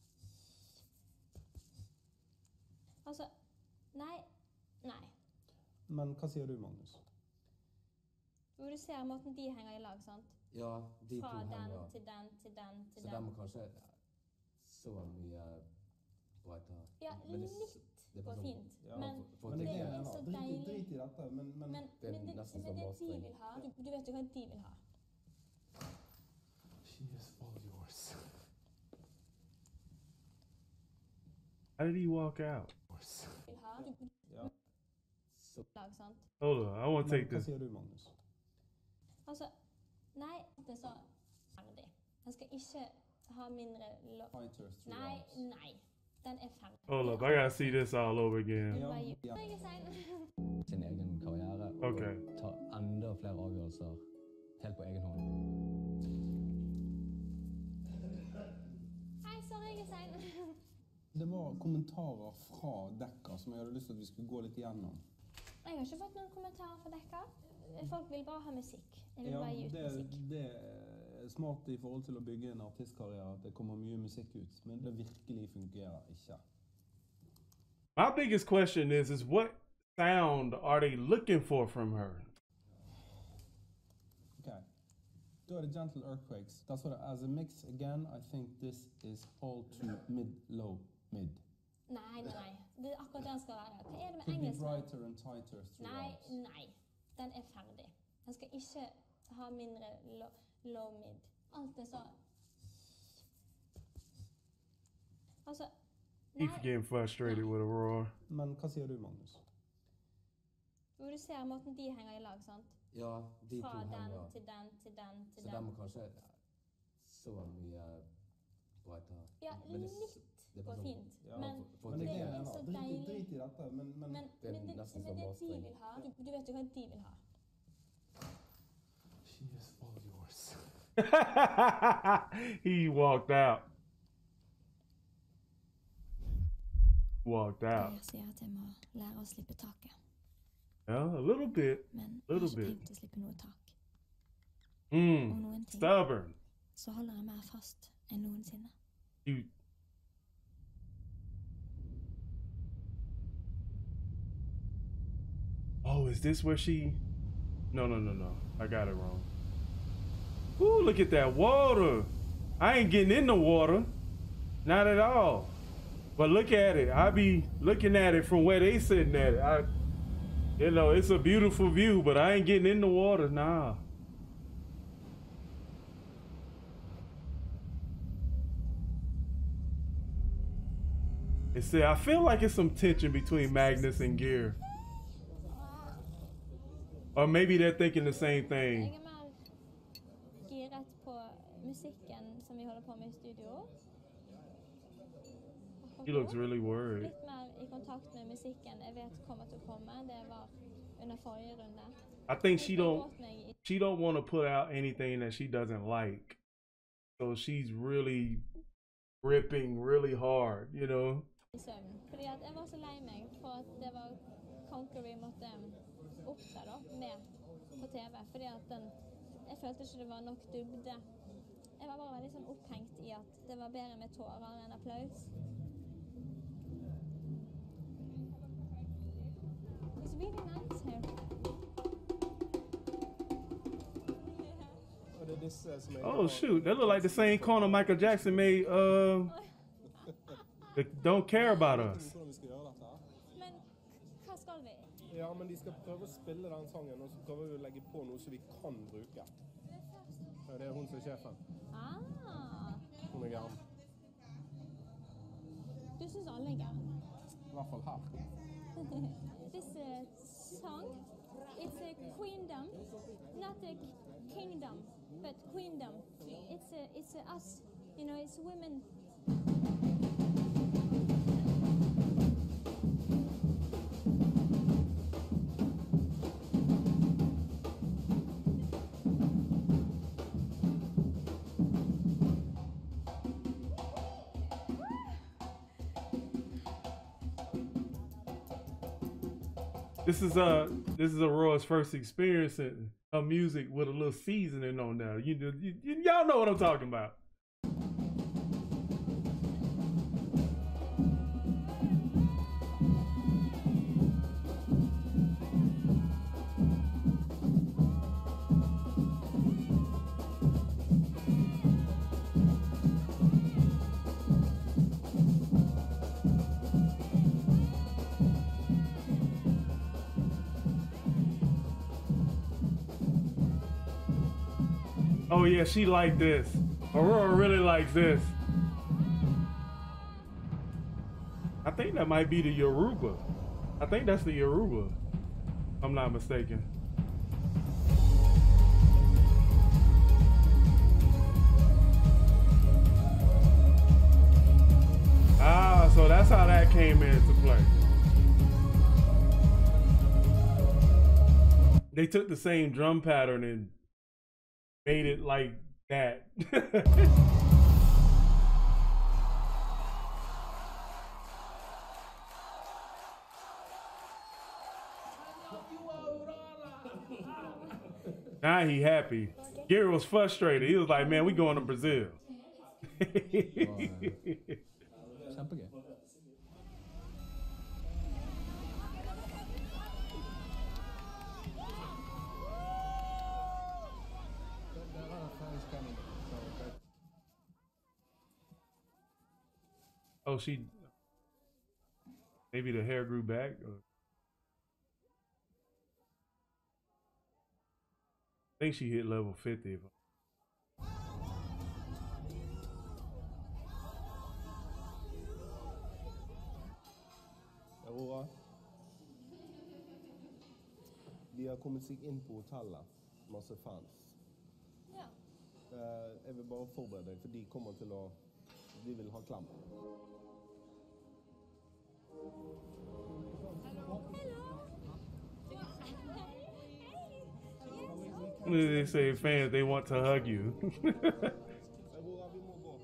Altså, nei, nei. Men hva sier du, Magnus? Hvor du ser måten de henger i lag, sant? Ja, de Fra to den henger. til den til den til Så den. den må kanskje så mye brightere. Ja, Men det- litt det er går bare sånn- fint. Ja, Men for- for det det er er så drit, i- deilig. drit i dette, men, men, Men, Det er men, det, nesten men som det de mastering. vil ha, du, du vet jo hva de vil ha. she is all yours. How did he walk out? Vil ha. Du, Ja. lag, sant? Hold on, I want to Men take hva this. sier du, Magnus? Altså, nei, det er så ferdig. Den skal ikke ha mindre low. Tighter Nei, throughout. nei. Den er ferdig. Hold up, I gotta see this all over Jeg again. vil Ja, bare gi- ja. Jeg er sein. Sin egen karriere og Okay. ta enda flere avgjørelser helt på egen hånd. Hei, sorry, jeg er sein. Det var kommentarer fra Dekka som jeg hadde lyst til at vi skulle gå litt igjennom. Jeg har ikke fått noen kommentarer fra Dekka. Folk vil bare ha musikk. Jeg vil Ja, bare gi ut det, musikk. det er smart i forhold til å bygge en artistkarriere at det kommer mye musikk ut, men det virkelig fungerer ikke. My biggest question is, is what sound are they looking for from her? Ok. Da er det Gentle Earthquakes. Der står det As a mix again, I think this is all too mid-low mid. Nei, nei, nei. Det er akkurat det den skal være. Hva er det med Could be engelsk? brighter and tighter Nei, throughout. nei. Den er ferdig. Den skal ikke ha mindre low, low mid. Alt er så... Altså, Keep getting frustrated with Aurora. Men hva sier du, Magnus? Hvor du ser måten de henger i lag, sant? Ja, de to Fra den henger. til den til den til Så den. den må kanskje så mye brightere. Ja, Men det- litt det er går bare sånn- fint. Ja, Men for- for Men det det er er greia så nå. Drit, i- deilig. drit i dette, men, men, Men, Det er men det, nesten men som det de mastering. vil ha. Du vet jo hva de vil ha. she is all yours. He walked out. Walked out. Jeg sier at jeg må lære å slippe taket. Yeah, a little bit. Men jeg har Little ikke bit. tenkt å slippe noe tak. Mm. Og noen ting Stubborn. så holder jeg mer fast enn noensinne. You. Oh, is this where she? No, no, no, no. I got it wrong. Ooh, look at that water. I ain't getting in the water. Not at all. But look at it. I be looking at it from where they sitting at it. I, you know, it's a beautiful view, but I ain't getting in the water. Nah. It's, I feel like it's some tension between Magnus and Gear. Or maybe they're thinking the same thing. Jeg er mer giret på musikken som vi holder på med i studio. He looks really worried. Litt mer i kontakt med musikken jeg vet kommer til å komme. Det var under forrige runde. I think she Jeg don't gråt meg i she don't want to put out anything that she doesn't like. So she's really ripping really hard, you know. i søvn. Fordi at jeg var så lei meg for at det var Conqueror måtte opptre da, med på T V. Fordi at den, jeg følte ikke det var nok dybde. Jeg var bare veldig sånn opphengt i at det var bedre med tårer enn applaus. It's really nice here. Og det er disse som er Oh shoot, that look like the same corner Michael Jackson made uh the Don't Care About Us. Hvordan vi skal gjøre dette her. Men hva skal vi? Ja, men de skal prøve å spille den sangen, og så prøver vi å legge på noe som vi kan bruke. Ja, det er hun som er sjefen. Ah, Hun er gæren. du synes alle er gæren. I hvert fall her. This uh, song, it's a queendom, not a kingdom, but queendom. It's a, it's a us, you know, it's women. This is uh this is Aurora's first experience in her music with a little seasoning on there. You, you, you y'all know what I'm talking about. Oh yeah, she like this. Aurora really likes this. I think that might be the Yoruba. I think that's the Yoruba. If I'm not mistaken. Ah, so that's how that came into play. They took the same drum pattern and made it like that. Now he happy. Gary was frustrated. He was like, man, we going to Brazil. Kjempegøy. Oh, she, maybe the hair grew back. Or... I think she hit level fifty. Aurora. De har kommet seg inn på hotellet. Masse fans. Ja. Eh, jeg vil bare forberede deg, for de kommer til å... De vil ha klem. They say fans, they want to hug you. Aurora, vi må gå.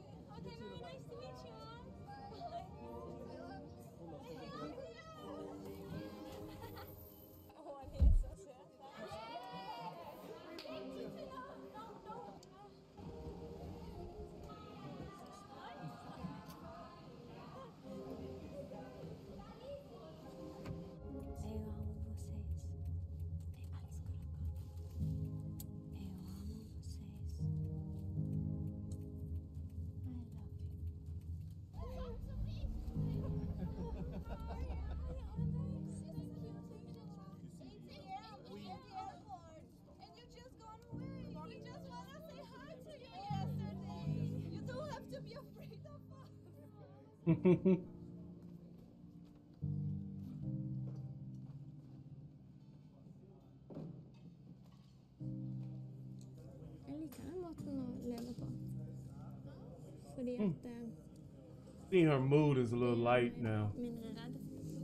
Jeg liker den måten å leve på. Fordi at eh, See, her mood is a little light now. mindre redd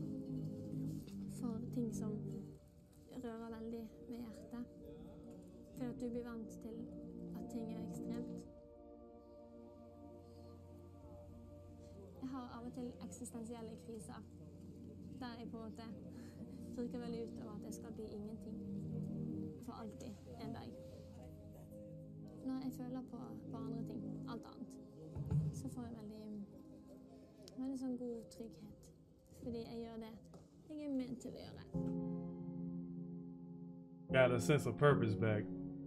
for ting som rører veldig ved hjertet. For at du blir vant til at ting er ekstremt. Jeg har av og til eksistensielle kriser, der jeg på en måte trykker veldig ut over at jeg skal bli ingenting for alltid en dag. Når jeg føler på, på andre ting, alt annet, så får jeg veldig, veldig sånn god trygghet. Fordi jeg gjør det jeg er ment til å gjøre. Got a sense of purpose back.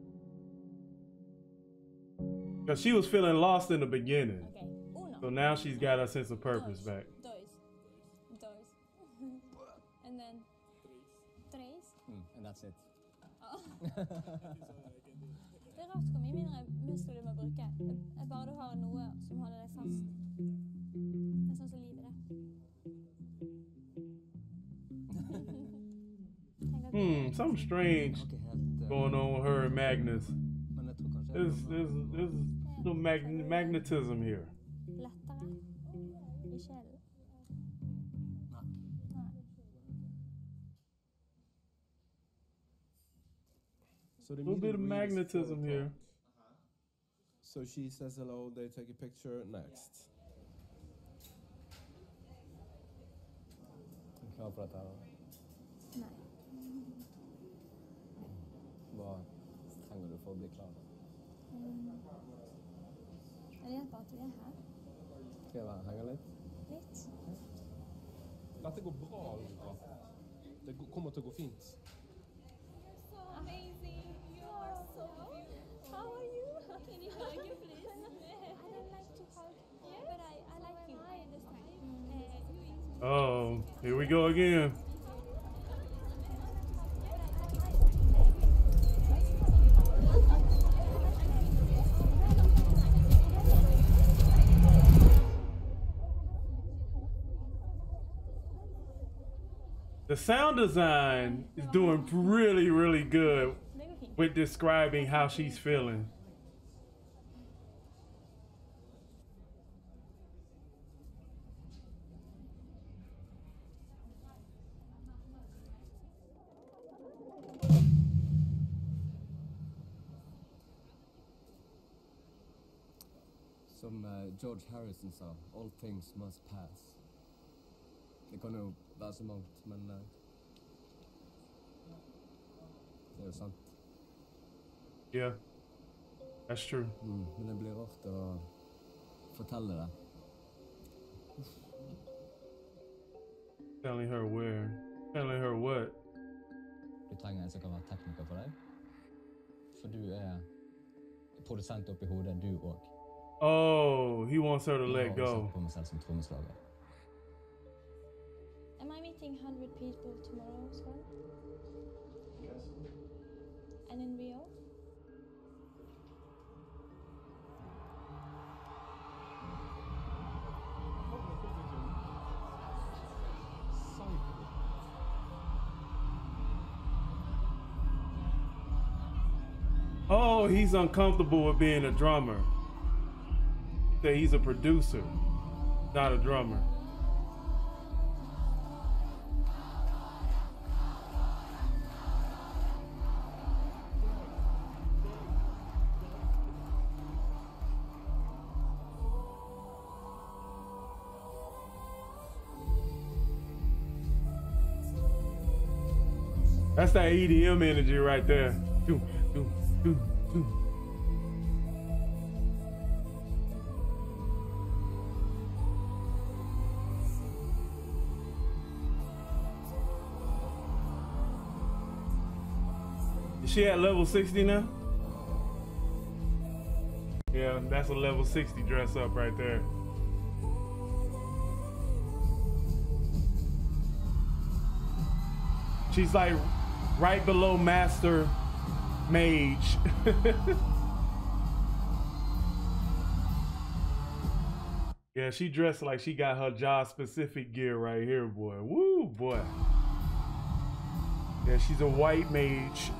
Because she was feeling lost in the beginning. Okay. Uno. So now she's got a sense of purpose back. Dos. Dos. And then tres. Mm, and that's it. Oh. Det er rart hvor mye mindre muskler du må bruke. Jeg bare du har noe som holder deg fast. Det er sånn som livet er. Hmm, something strange Det var ikke helt... eh, going on with her and Magnus. Men jeg tror kanskje... There's, there's, there's little mag magnetism here. Lettere i sjelen. Nei. Nei. So they A little meet bit and of greet is magnetism four here. o'clock. So she says hello, they take a picture, next. Er du klar for dette her? da? Nei. Hva trenger du for å bli klar? da? Det hjelper at vi er her. Skal jeg være, henge litt? Litt. Dette går bra, Ulrika. Det går- kommer til å gå fint. Amazing. You are so beautiful. How are you? Can you hug you, please? I don't like to hug, but I, I like you. I understand. Oh, here we go again. The sound design is doing really, really good Det går fint. with describing how she's feeling. Som eh, George Harrison sa, all things must pass. Det kan jo være så mangt, men eh, det er jo sant. Yeah, that's true. Mm, men det blir rart å fortelle det. Telling her where, telling her what. Du trenger en som kan være tekniker for deg. For du er produsent oppi hodet, du òg. Oh, he wants her to Jeg let har go. sett på meg selv som trommeslager. Am I meeting one hundred people tomorrow as well? And in Rio? Psycho. Oh, he's uncomfortable with being a drummer. Say he's a producer, not a drummer. That's that E D M energy right there. Doom, doom, doom, doom. Is she at level sixty now? Yeah, that's a level sixty dress up right there. She's like right below Master Mage. Yeah, she dressed like she got her job specific gear right here, boy. Woo, boy. Yeah, she's a white mage.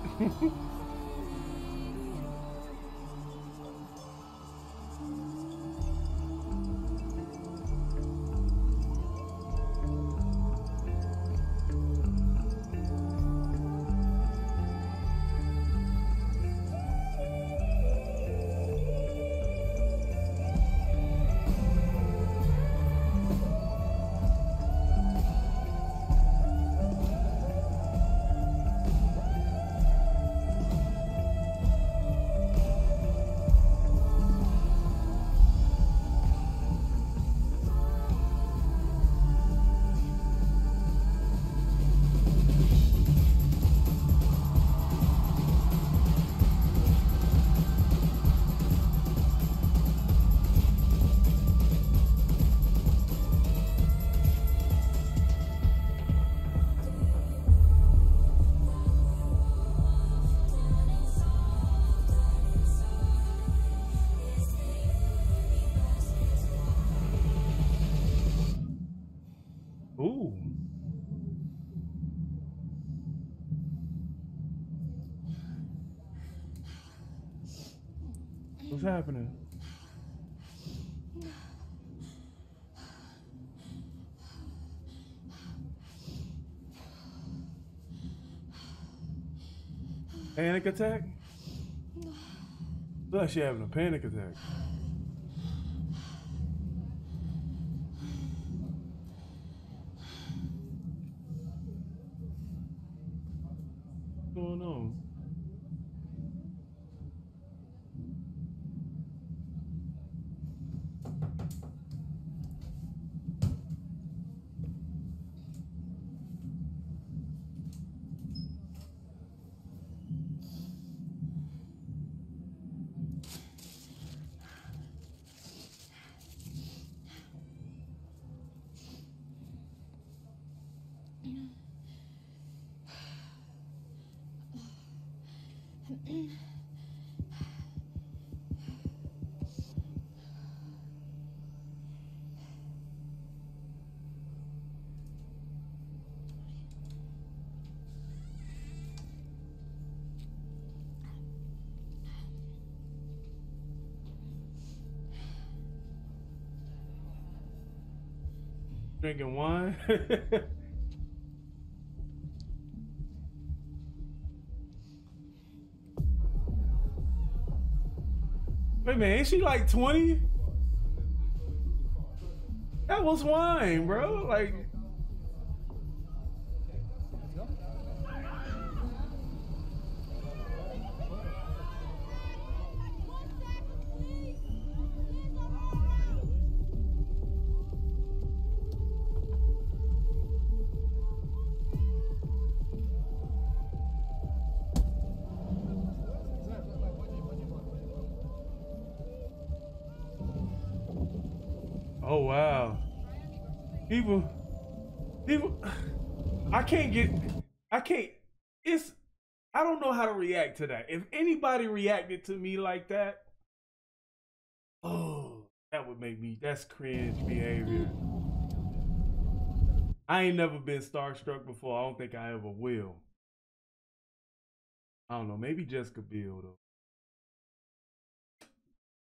Ooh. What's happening? Panic attack? Looks like she having a panic attack. What's going on? Drinking wine? Wait a minute, ain't she like twenty? That was wine, bro. Like, oh wow. People, people, I can't get, I can't, it's, I don't know how to react to that. If anybody reacted to me like that, oh, that would make me, that's cringe behavior. I ain't never been starstruck before. I don't think I ever will. I don't know, maybe Jessica Biel though.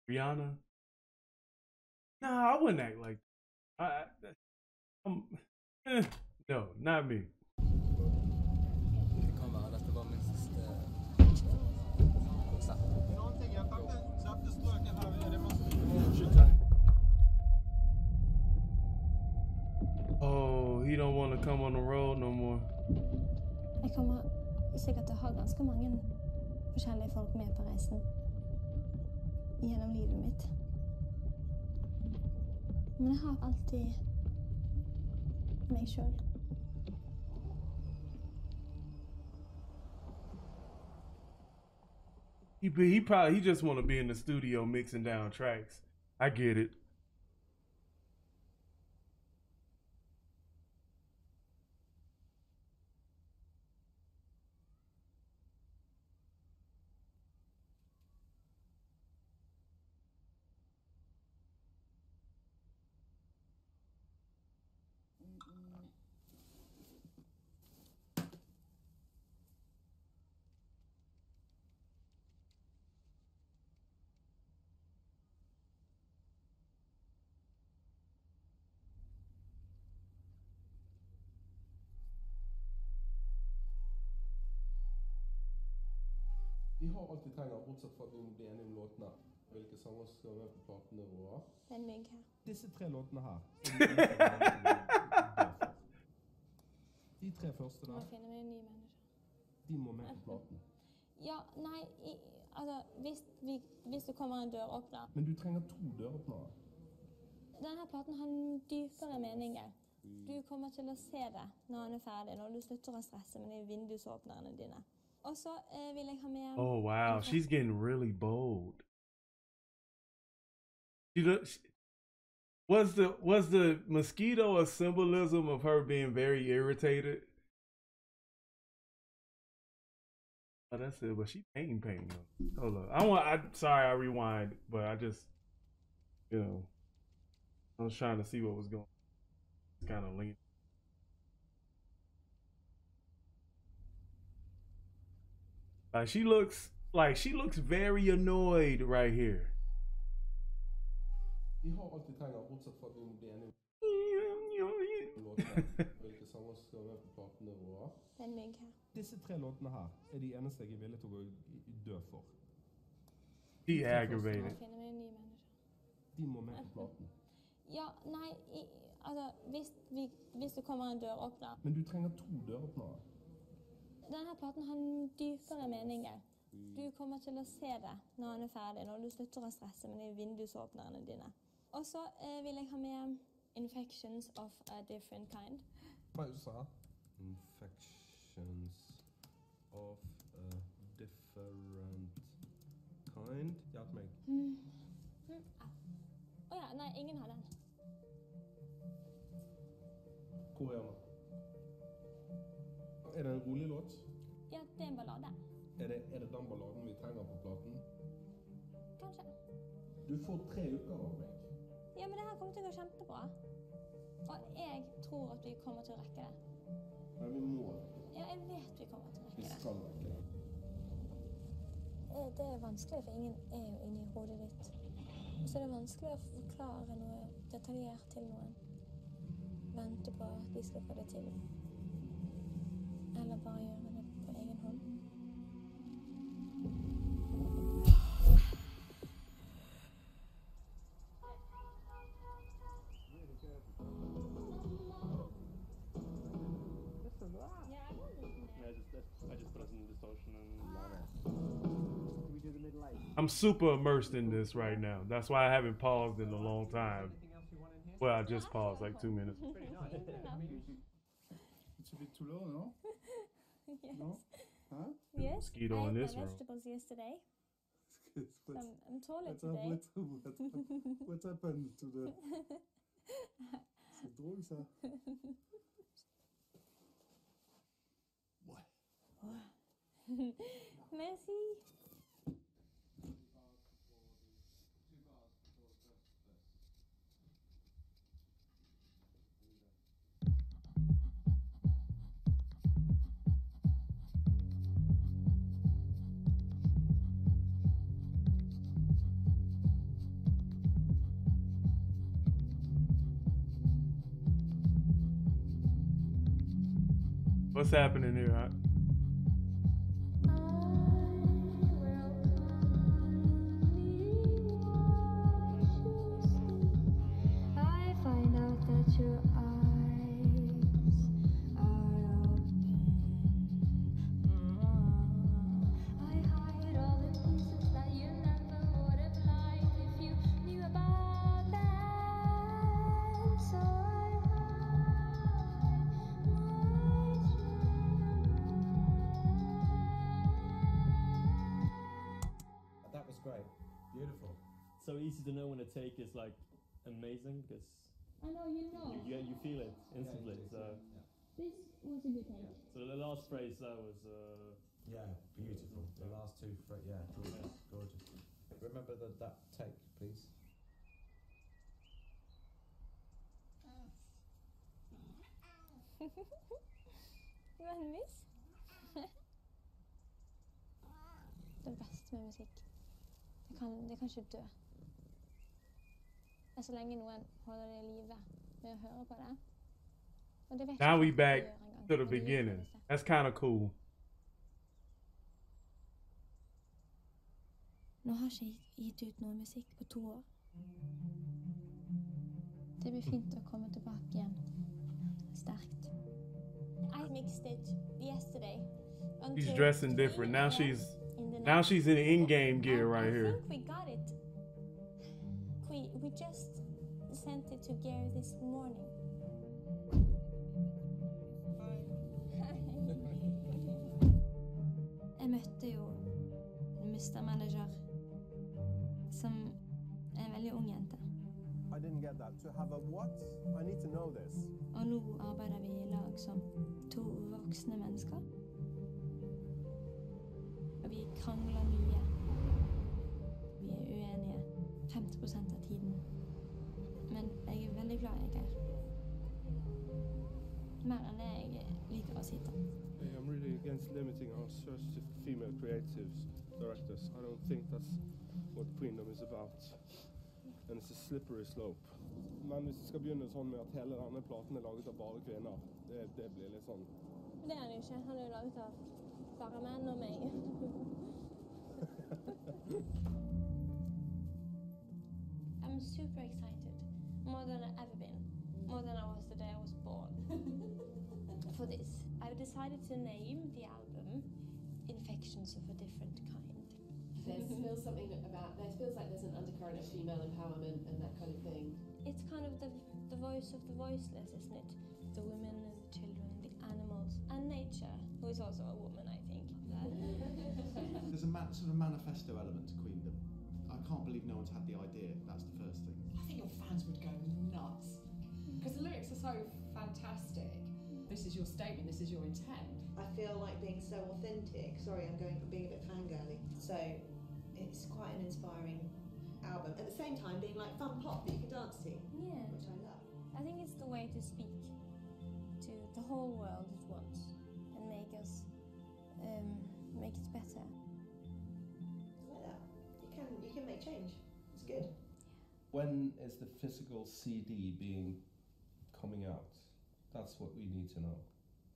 Rihanna? Nah, I wouldn't act like that. I, I, I'm, eh, no, not me. Det kan være dette var min siste konsert. Oh, he don't want to come on the road no more. Jeg kommer sikkert til å ha ganske mange forskjellige folk med på reisen gjennom livet mitt. Men jeg har alltid meg selv. He be- he probably he just want to be in the studio mixing down tracks. I get it. Vi har alt vi trenger, bortsett fra at vi må bli enige om låtene. Hvilke sanger skal være med på platene våre? Det er en mygg her. Disse tre låtene her. er de eneste vi vil ha for. De tre første Jeg må der, finne meg en ny manager. de må med på platen. Ja, nei, i, altså, hvis, vi, hvis det kommer en døråpner. Men du trenger to døråpnere. Denne platen har en dypere mening. Du kommer til å se det når han er ferdig, når du slutter å stresse med de vindusåpnerne dine. Og så eh, vil jeg ha med... Oh wow, she's getting really bold. She look, she, was the was the mosquito a symbolism of her being very irritated? Oh, that's it. But she painting, painting. Though. Hold up. I want. I sorry, I rewind, but I just, you know, I was trying to see what was going. It's kind of lean. Like she looks like she looks very annoyed right here. Vi har alt vi trenger, bortsett fra at vi må bli enige om låtene. Hvilke sanger skal være med på platene våre? Det er en mygg her. Disse tre låtene her er de eneste jeg er villig til å gå dø for. She aggravated. Jeg må finne meg en ny manager. De må med på platen. Ja, nei, i, altså, hvis, vi, hvis det kommer en døråpner. Men du trenger to døråpnere. Denne platen har en dypere mening. Du kommer til å se det når han er ferdig, når du slutter å stresse med de vindusåpnerne dine. Og så eh, vil jeg ha med Infections of a Different Kind. Hva er det du sa? Infections of a different kind. Hjelp meg. Mm. Mm. Å ja, nei, ingen har den. Hvor er den? Er det en rolig låt? Ja, det er en ballade. Er det, er det den balladen vi trenger på platen? Kanskje. Du får tre uker av meg. Ja, men det her kommer til å gå kjempebra. Og jeg tror at vi kommer til å rekke det. Men vi må. Ja, jeg vet vi kommer til å Vi rekke det. skal rekke det. Eh, Det er vanskelig, for ingen er jo inni hodet ditt. Og så er det vanskelig å forklare noe detaljert til noen. Vente på at de skal få det til. Eller bare gjøre det på egen hånd. I'm super immersed in this right now. That's why I haven't paused in a long time. Well, I just paused like two minutes. It's a bit too low, no? Yes. No? Huh? Yes. Mosquito I in ate this my room. vegetables yesterday. What's, So I'm, I'm taller what's, up, today. what's, what's, what's happened to the... C'est drôle ça. Ouais. Merci. What's happening here? Huh? I find out that your eyes are open. I hide all the pieces that you never would have liked if you knew about them. So I hide my That was great. Beautiful. So easy to know when a take is like amazing because I know you know. you, you, you feel it instantly. So This was a good take. so the last phrase that was uh, Yeah, beautiful. The last two, fr- yeah, gorgeous, gorgeous. Remember the, that take, please. Det var en mus. Det beste med musikk, det kan, det kan ikke dø. Det er så lenge noen holder det i live med å høre på det. Og det vet Now we ikke back folk gjør engang. to the Men de liker beginning. det. That's kind of cool. Nå har ikke jeg gitt ut noe musikk på to år. Det blir fint å komme tilbake igjen. Sterkt. I mixed it yesterday. She's dressing different. Now she's now she's in in-game gear right I here. think we got it. We, we just sent it to Gary this morning. Jeg møtte jo mister Manager, som er en veldig ung jente. I didn't get that. To have a what? I need to know this. Og nå arbeider vi i lag som to voksne mennesker. Og vi krangler mye. Vi er uenige femti prosent av tiden. Men jeg er veldig glad i Geir. Mer enn det jeg liker å si til. I'm really against limiting our search to female creatives, directors. I don't think that's what Queendom is about. And it's a slippery slope. Men hvis vi skal begynne sånn med at hele denne platen er laget av bare kvinner, det, det blir litt sånn. Det er han jo ikke. Han er jo laget av bare menn og meg. I'm super excited. More than I've ever been. More than I was the day I was born. For this. I've decided to name the album Infections of a Different Kind. There feels something about, there feels like there's an undercurrent of female empowerment and that kind of thing. It's kind of the, the voice of the voiceless, isn't it? The women and the children, the animals, and nature, who is also a woman, I think. There's a man, sort of manifesto element to Queendom. I can't believe no one's had the idea. That's the first thing. I think your fans would go nuts. Because the lyrics are so fantastic. This is your statement, this is your intent. I feel like being so authentic. Sorry, I'm going being a bit fangirly. So it's quite an inspiring album. At the same time, being like fun pop that you can dance to, Yeah. which I love. I think it's the way to speak to the whole world at once and make us um, make it better. I like that. You can you can make change. It's good. When is the physical C D being coming out? That's what we need to know.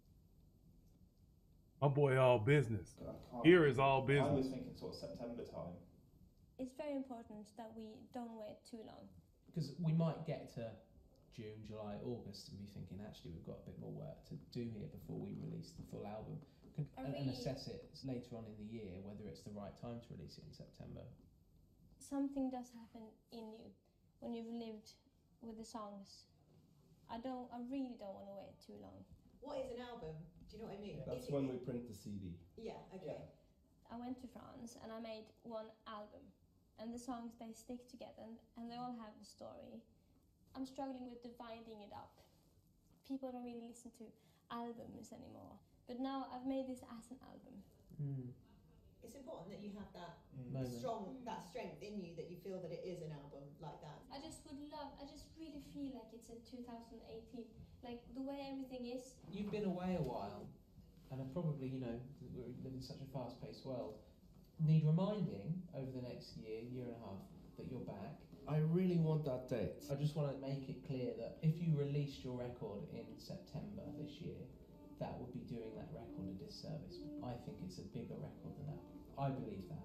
My boy, all business. Here is all I was business. thinking sort of September time. It's very important that we don't wait too long. Because we might get to June, July, August and be thinking, actually, we've got a bit more work to do here before we release the full album. Can, I and, and really- assess it later on in the year, whether it's the right time to release it in September. Something does happen in you when you've lived with the songs. I don't. I really don't want to wait too long. What is an album? Do you know what I mean? That's Is it- when we print the C D. Yeah. Okay. I went to France and I made one album, and the songs they stick together and, and they all have a story. I'm struggling with dividing it up. People don't really listen to albums anymore, but now I've made this as an album. Mm. It's important that you have that Moment. strong, that strength in you that you feel that it is an album like that. I just would love. I just really feel like it's in two thousand eighteen, like the way everything is. You've been away a while, and are probably, you know, we live in such a fast-paced world. Need reminding over the next year, year and a half, that you're back. I really want that date. I just want to make it clear that if you released your record in September this year, that would be doing that record a disservice. I think it's a bigger record than that. I believe that.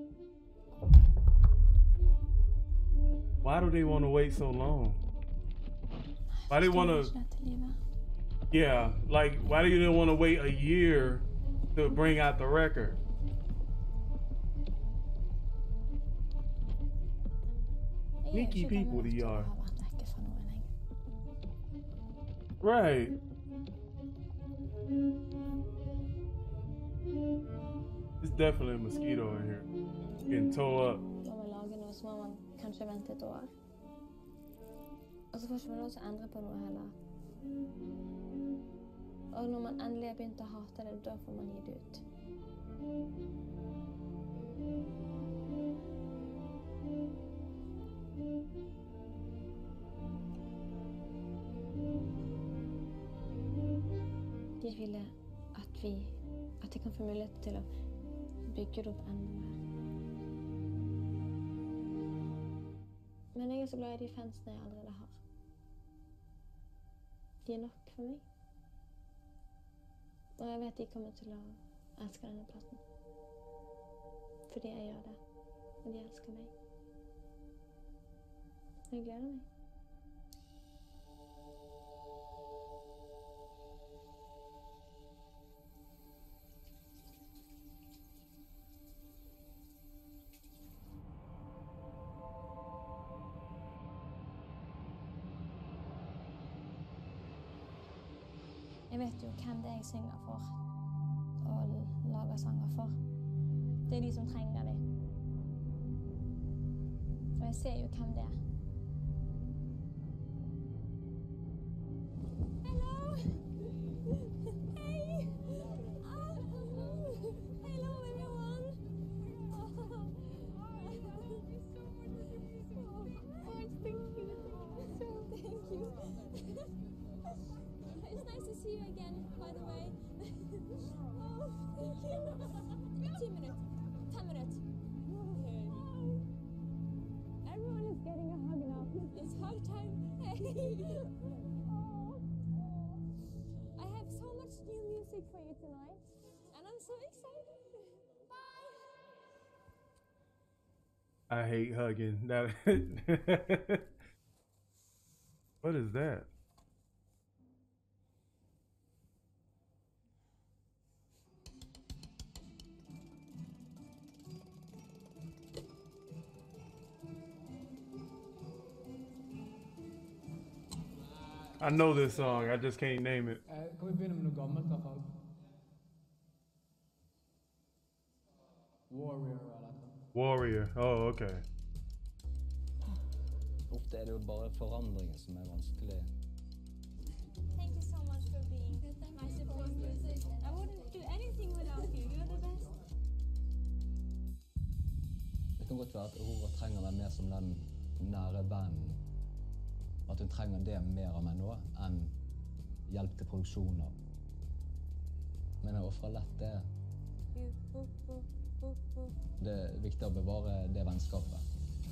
Why do they want to wait so long? Why do they want to? Yeah, like why do you want to wait a year to bring out the record? Sneaky people they are. Right. It's definitely a mosquito in here. Getting tore up. Når man lager noe, så må man kanskje vente et år. Og så får ikke man lov til å endre på noe heller. Og når man endelig har begynt å hate det, da får man gi det ut. De ville at vi, at de kan få mulighet til å bygge det opp enda mer. Men jeg er så glad i de fansene jeg allerede har. De er nok for meg. Og jeg vet de kommer til å elske denne platen. Fordi jeg gjør det. Og de elsker meg. Jeg gleder meg. Jeg vet jo hvem det er jeg synger for og lager sanger for. Det er de som trenger det. Og jeg ser jo hvem det er. Hello! Hey! Oh, hello everyone! Oh, thank you. Thank you. It's nice to see you again, by the way. Oh, thank you. Two minutes. Ten minutes. Okay. Everyone is getting a hug now. It's hug time. Hey. Oh. I have so much new music for you tonight, and I'm so excited. Bye. I hate hugging. That. What is that? I know this song, I just can't name it. Uh, kan vi begynne med noe gammelt i hvert fall? Warrior eller noe. Warrior, oh okay. Ofte er det jo bare forandringen som er vanskelig. Thank you so much for being my supporters. I wouldn't do anything without you. You're the best. Det kan godt være at Aurora trenger deg mer som den nære vennen. At hun trenger det mer av meg nå enn hjelp til produksjoner. Men jeg offrer lett det. Det er viktig å bevare det vennskapet.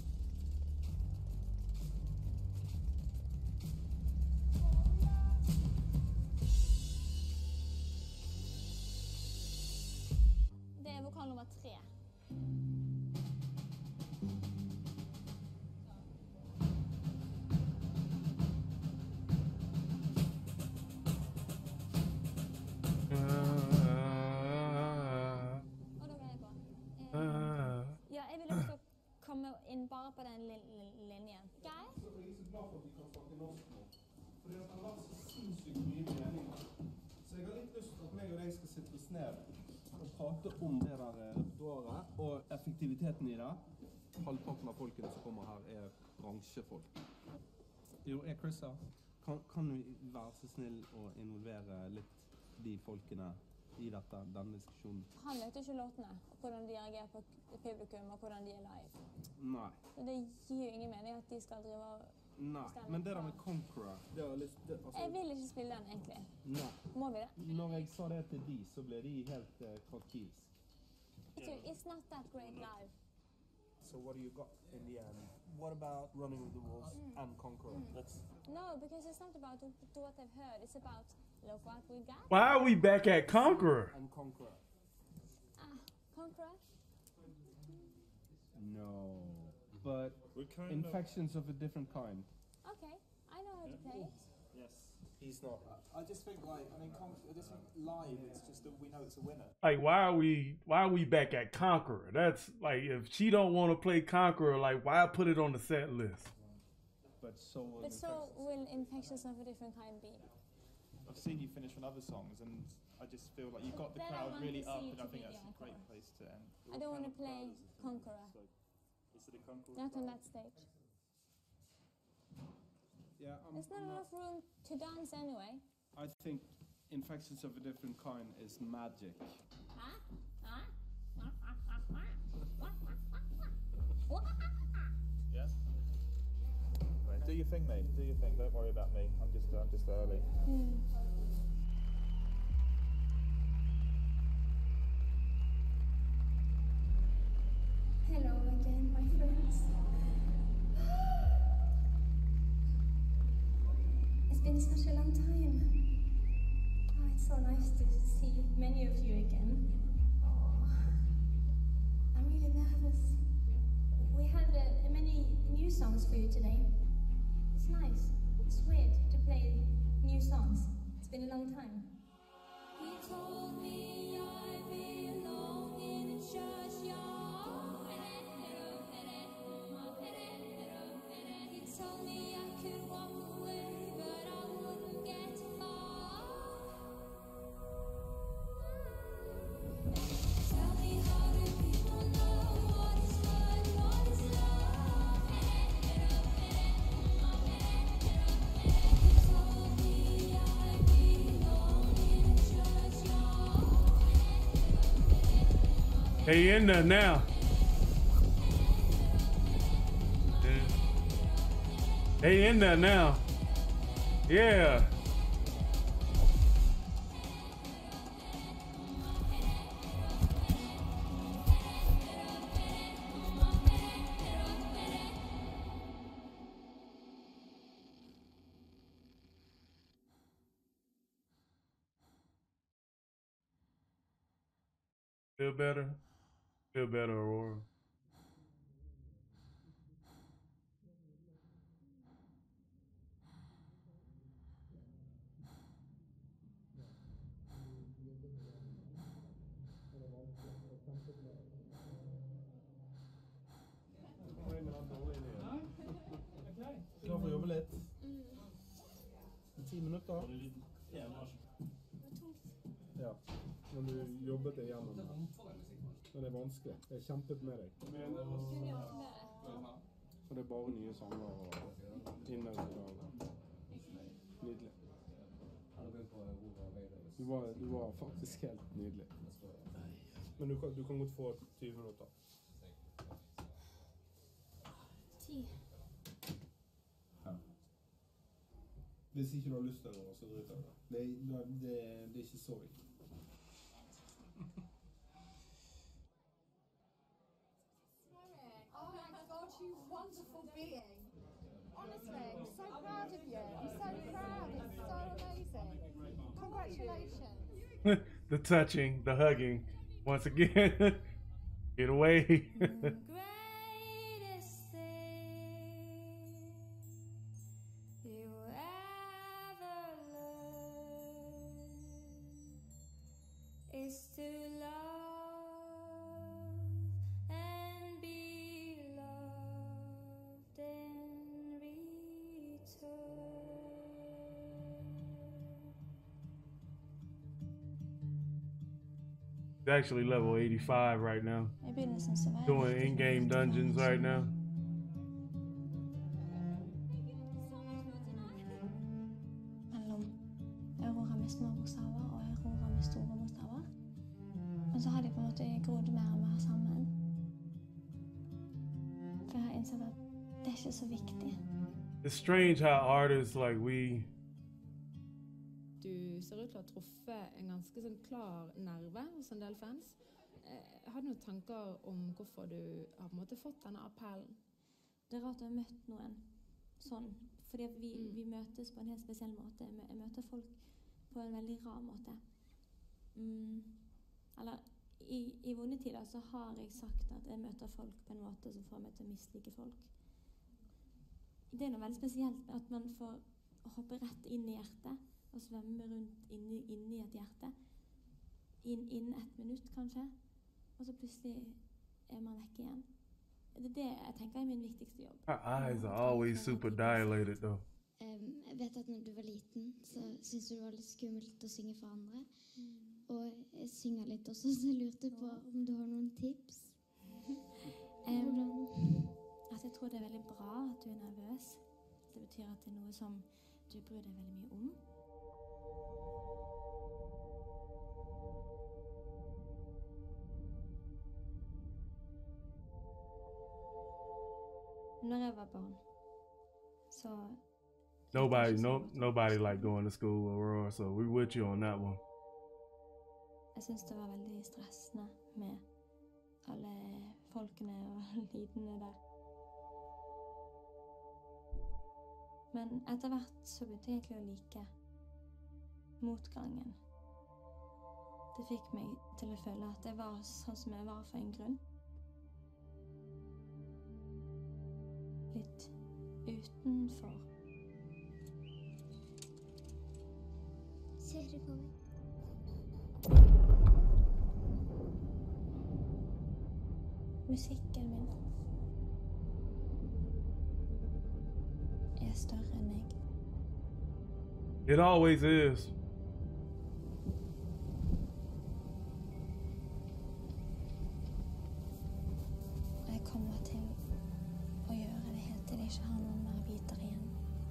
Det er vokal nummer tre. Inn bare på den linjen. Geir? Jeg er så glad for at vi kan snakke norsk nå. Fordi at han har så sinnssykt mye meninger. Så jeg har litt lyst til at meg og deg skal sitte oss ned og prate om det der repertoaret og effektiviteten i det. Halvparten av folkene som kommer her er bransjefolk. Jo, er Chris her? Kan, kan vi være så snill å involvere litt de folkene i dette, denne diskusjonen? Han vet jo ikke låtene, og hvordan de reagerer på publikum, og hvordan de er live. Nei. Så det gir jo ingen mening at de skal drive og Nei, men det der med Conqueror, det har lyst det, altså... Jeg vil ikke spille den, egentlig. Nei. Må vi det? Når jeg sa det til de, så ble de helt uh, krakilsk. It's not that great live. So what do you got in the end? What about Running with the Wolves Mm. and Conqueror? Let's No, because it's not about to, to what I've heard. It's about look what we got. Why are we back at Conqueror? and Conqueror. Ah, Conqueror. No, but We're kind Infections of a Different Kind. Okay, I know how to play it. Yes. He's not. I just think like I mean, con- I just think live. It's just that we know it's a winner. Like, why are we why are we back at Conqueror? That's like, if she don't want to play Conqueror, like, why put it on the set list? But so will But so will infections of a different kind be? I've seen you finish on other songs, and I just feel like you've got the Then I crowd want really to up, see and I to think be that's the a great Conqueror. place to end. I don't want to play Conqueror. Is it a Conqueror? Not on that stage. Yeah, I'm, There's not I'm enough room to dance anyway. I think Infections of a Different Kind is magic. Huh? Huh? Yes. Right, do your thing, mate. Do your thing. Don't worry about me. I'm just, I'm just early. Hmm. Hello again, my friends. It's been such a long time. Oh, it's so nice to see many of you again. Oh, I'm really nervous. We have uh, many new songs for you today. It's nice. It's weird to play new songs. It's been a long time. He told me I belong in a churchyard. He told me I could walk away, but I wouldn't get far. Tell me, how do people know what is good, what is love? He told me I belong in a churchyard. They in there now. They in there now. Yeah. Feel better? Feel better, Aurora. Klar for å jobbe litt? Ti minutter? Ja, men du jobbet deg gjennom det. Men det er vanskelig. Jeg har kjempet med deg. Og det er bare nye sanger og innøvd i dag. Nydelig. Du var, du var faktisk helt nydelig. Men du kan, du kan godt få tjue minutter. Ti. Hvis ikke du har lyst til noe, så driter du det. Det, det, det er ikke så viktig. Oh my God, you wonderful being. Honestly, I'm so proud of you. I'm so proud. It's so amazing. Congratulations. The touching, the hugging. Once again. Get away. Greatest thing you ever learned is to love and be loved in return. It's actually level eighty-five right now. Maybe in some survival. Doing in-game dungeons right now. Mellom Aurora med små bokstaver og Aurora med store bokstaver. Og så har de på en måte grodd mer og mer sammen. For jeg har innsett at det er ikke så viktig. It's strange how artists like we Du ser ut til å ha truffet en ganske sånn klar nerve hos en del fans. Eh, Har du noen tanker om hvorfor du har på en måte fått denne appellen? Det er rart å ha møtt noen sånn, fordi at vi, vi møtes på en helt spesiell måte. Jeg mø- Jeg møter folk på en veldig rar måte. Mm. Eller i, i vonde tider så har jeg sagt at jeg møter folk på en måte som får meg til å mislike folk. Det er noe veldig spesielt med at man får hoppe rett inn i hjertet og svømme rundt inni, inni et hjerte. Inn, innen ett minutt kanskje, og så plutselig er man vekk igjen. Det er det jeg tenker er min viktigste jobb. Her eyes are always super dilated though. Um, jeg vet at når du var liten, så syntes du det var litt skummelt å synge for andre. Og jeg synger litt også, så jeg lurte på om du har noen tips? Um, altså jeg tror det er veldig bra at du er nervøs. Det betyr at det er noe som du bryr deg veldig mye om. Når jeg var barn, så Nobody, no, nobody like going to school, Aurora. So we with you on that one. jeg synes det var veldig stressende med alle folkene og lydene der. Men etter hvert så begynte jeg egentlig å like motgangen. Det fikk meg til å føle at jeg var sånn som jeg var for en grunn. Litt utenfor. Ser du på meg? Musikken min er større enn jeg. It always is. Jeg kommer til å gjøre det helt til jeg ikke har noen mer biter igjen.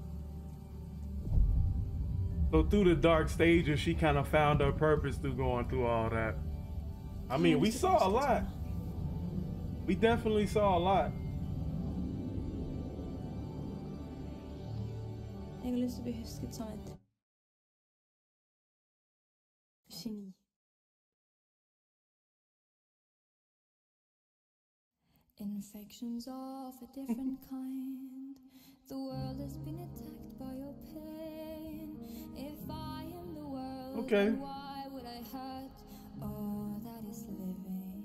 So through the dark stages, she kind of found her purpose through going through all that. I mean, we saw a lot. We definitely saw a lot. Jeg har lyst til å bli husket som et geni. Infections of a different kind. The world has been attacked by your pain. If I am the world, Okay. then why would I hurt all that is living?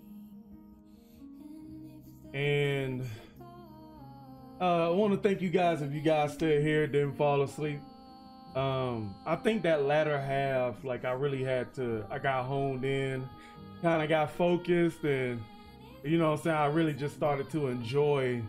And uh, I want to thank you guys if you guys still here, didn't fall asleep. Um, I think that latter half, like I really had to, I got honed in, kind of got focused, and you know what I'm saying, I really just started to enjoy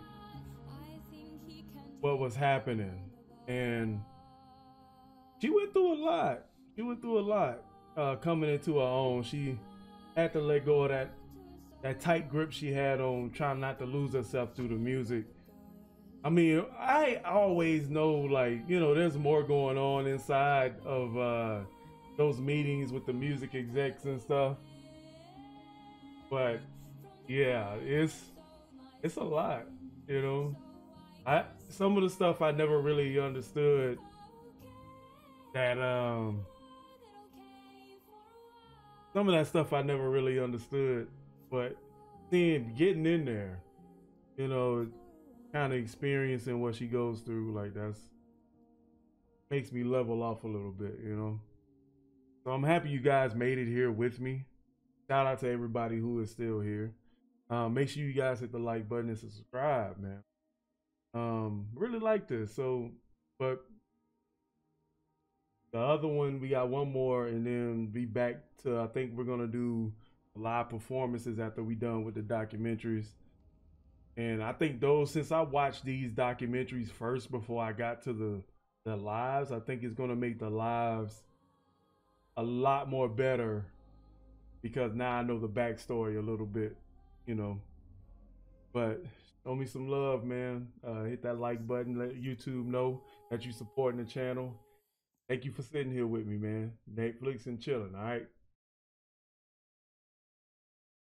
what was happening. And she went through a lot. She went through a lot uh, coming into her own. She had to let go of that that tight grip she had on trying not to lose herself through the music. I mean, I always know, like, you know, there's more going on inside of uh, those meetings with the music execs and stuff. But yeah, it's it's a lot, you know. I some of the stuff I never really understood. That um, some of that stuff I never really understood. But seeing, getting in there, you know, kind of experiencing what she goes through, like that's, makes me level off a little bit, you know. So I'm happy you guys made it here with me. Shout out to everybody who is still here. Um, make sure you guys hit the like button and subscribe, man. Um, really like this. So, but the other one, we got one more, and then be back to, I think we're gonna do live performances after we done with the documentaries. And I think those, since I watched these documentaries first before I got to the the lives, I think it's gonna make the lives a lot more better, because now I know the backstory a little bit, you know. But show me some love, man. Uh, hit that like button, let YouTube know that you're supporting the channel. Thank you for sitting here with me, man. Netflix and chilling, all right?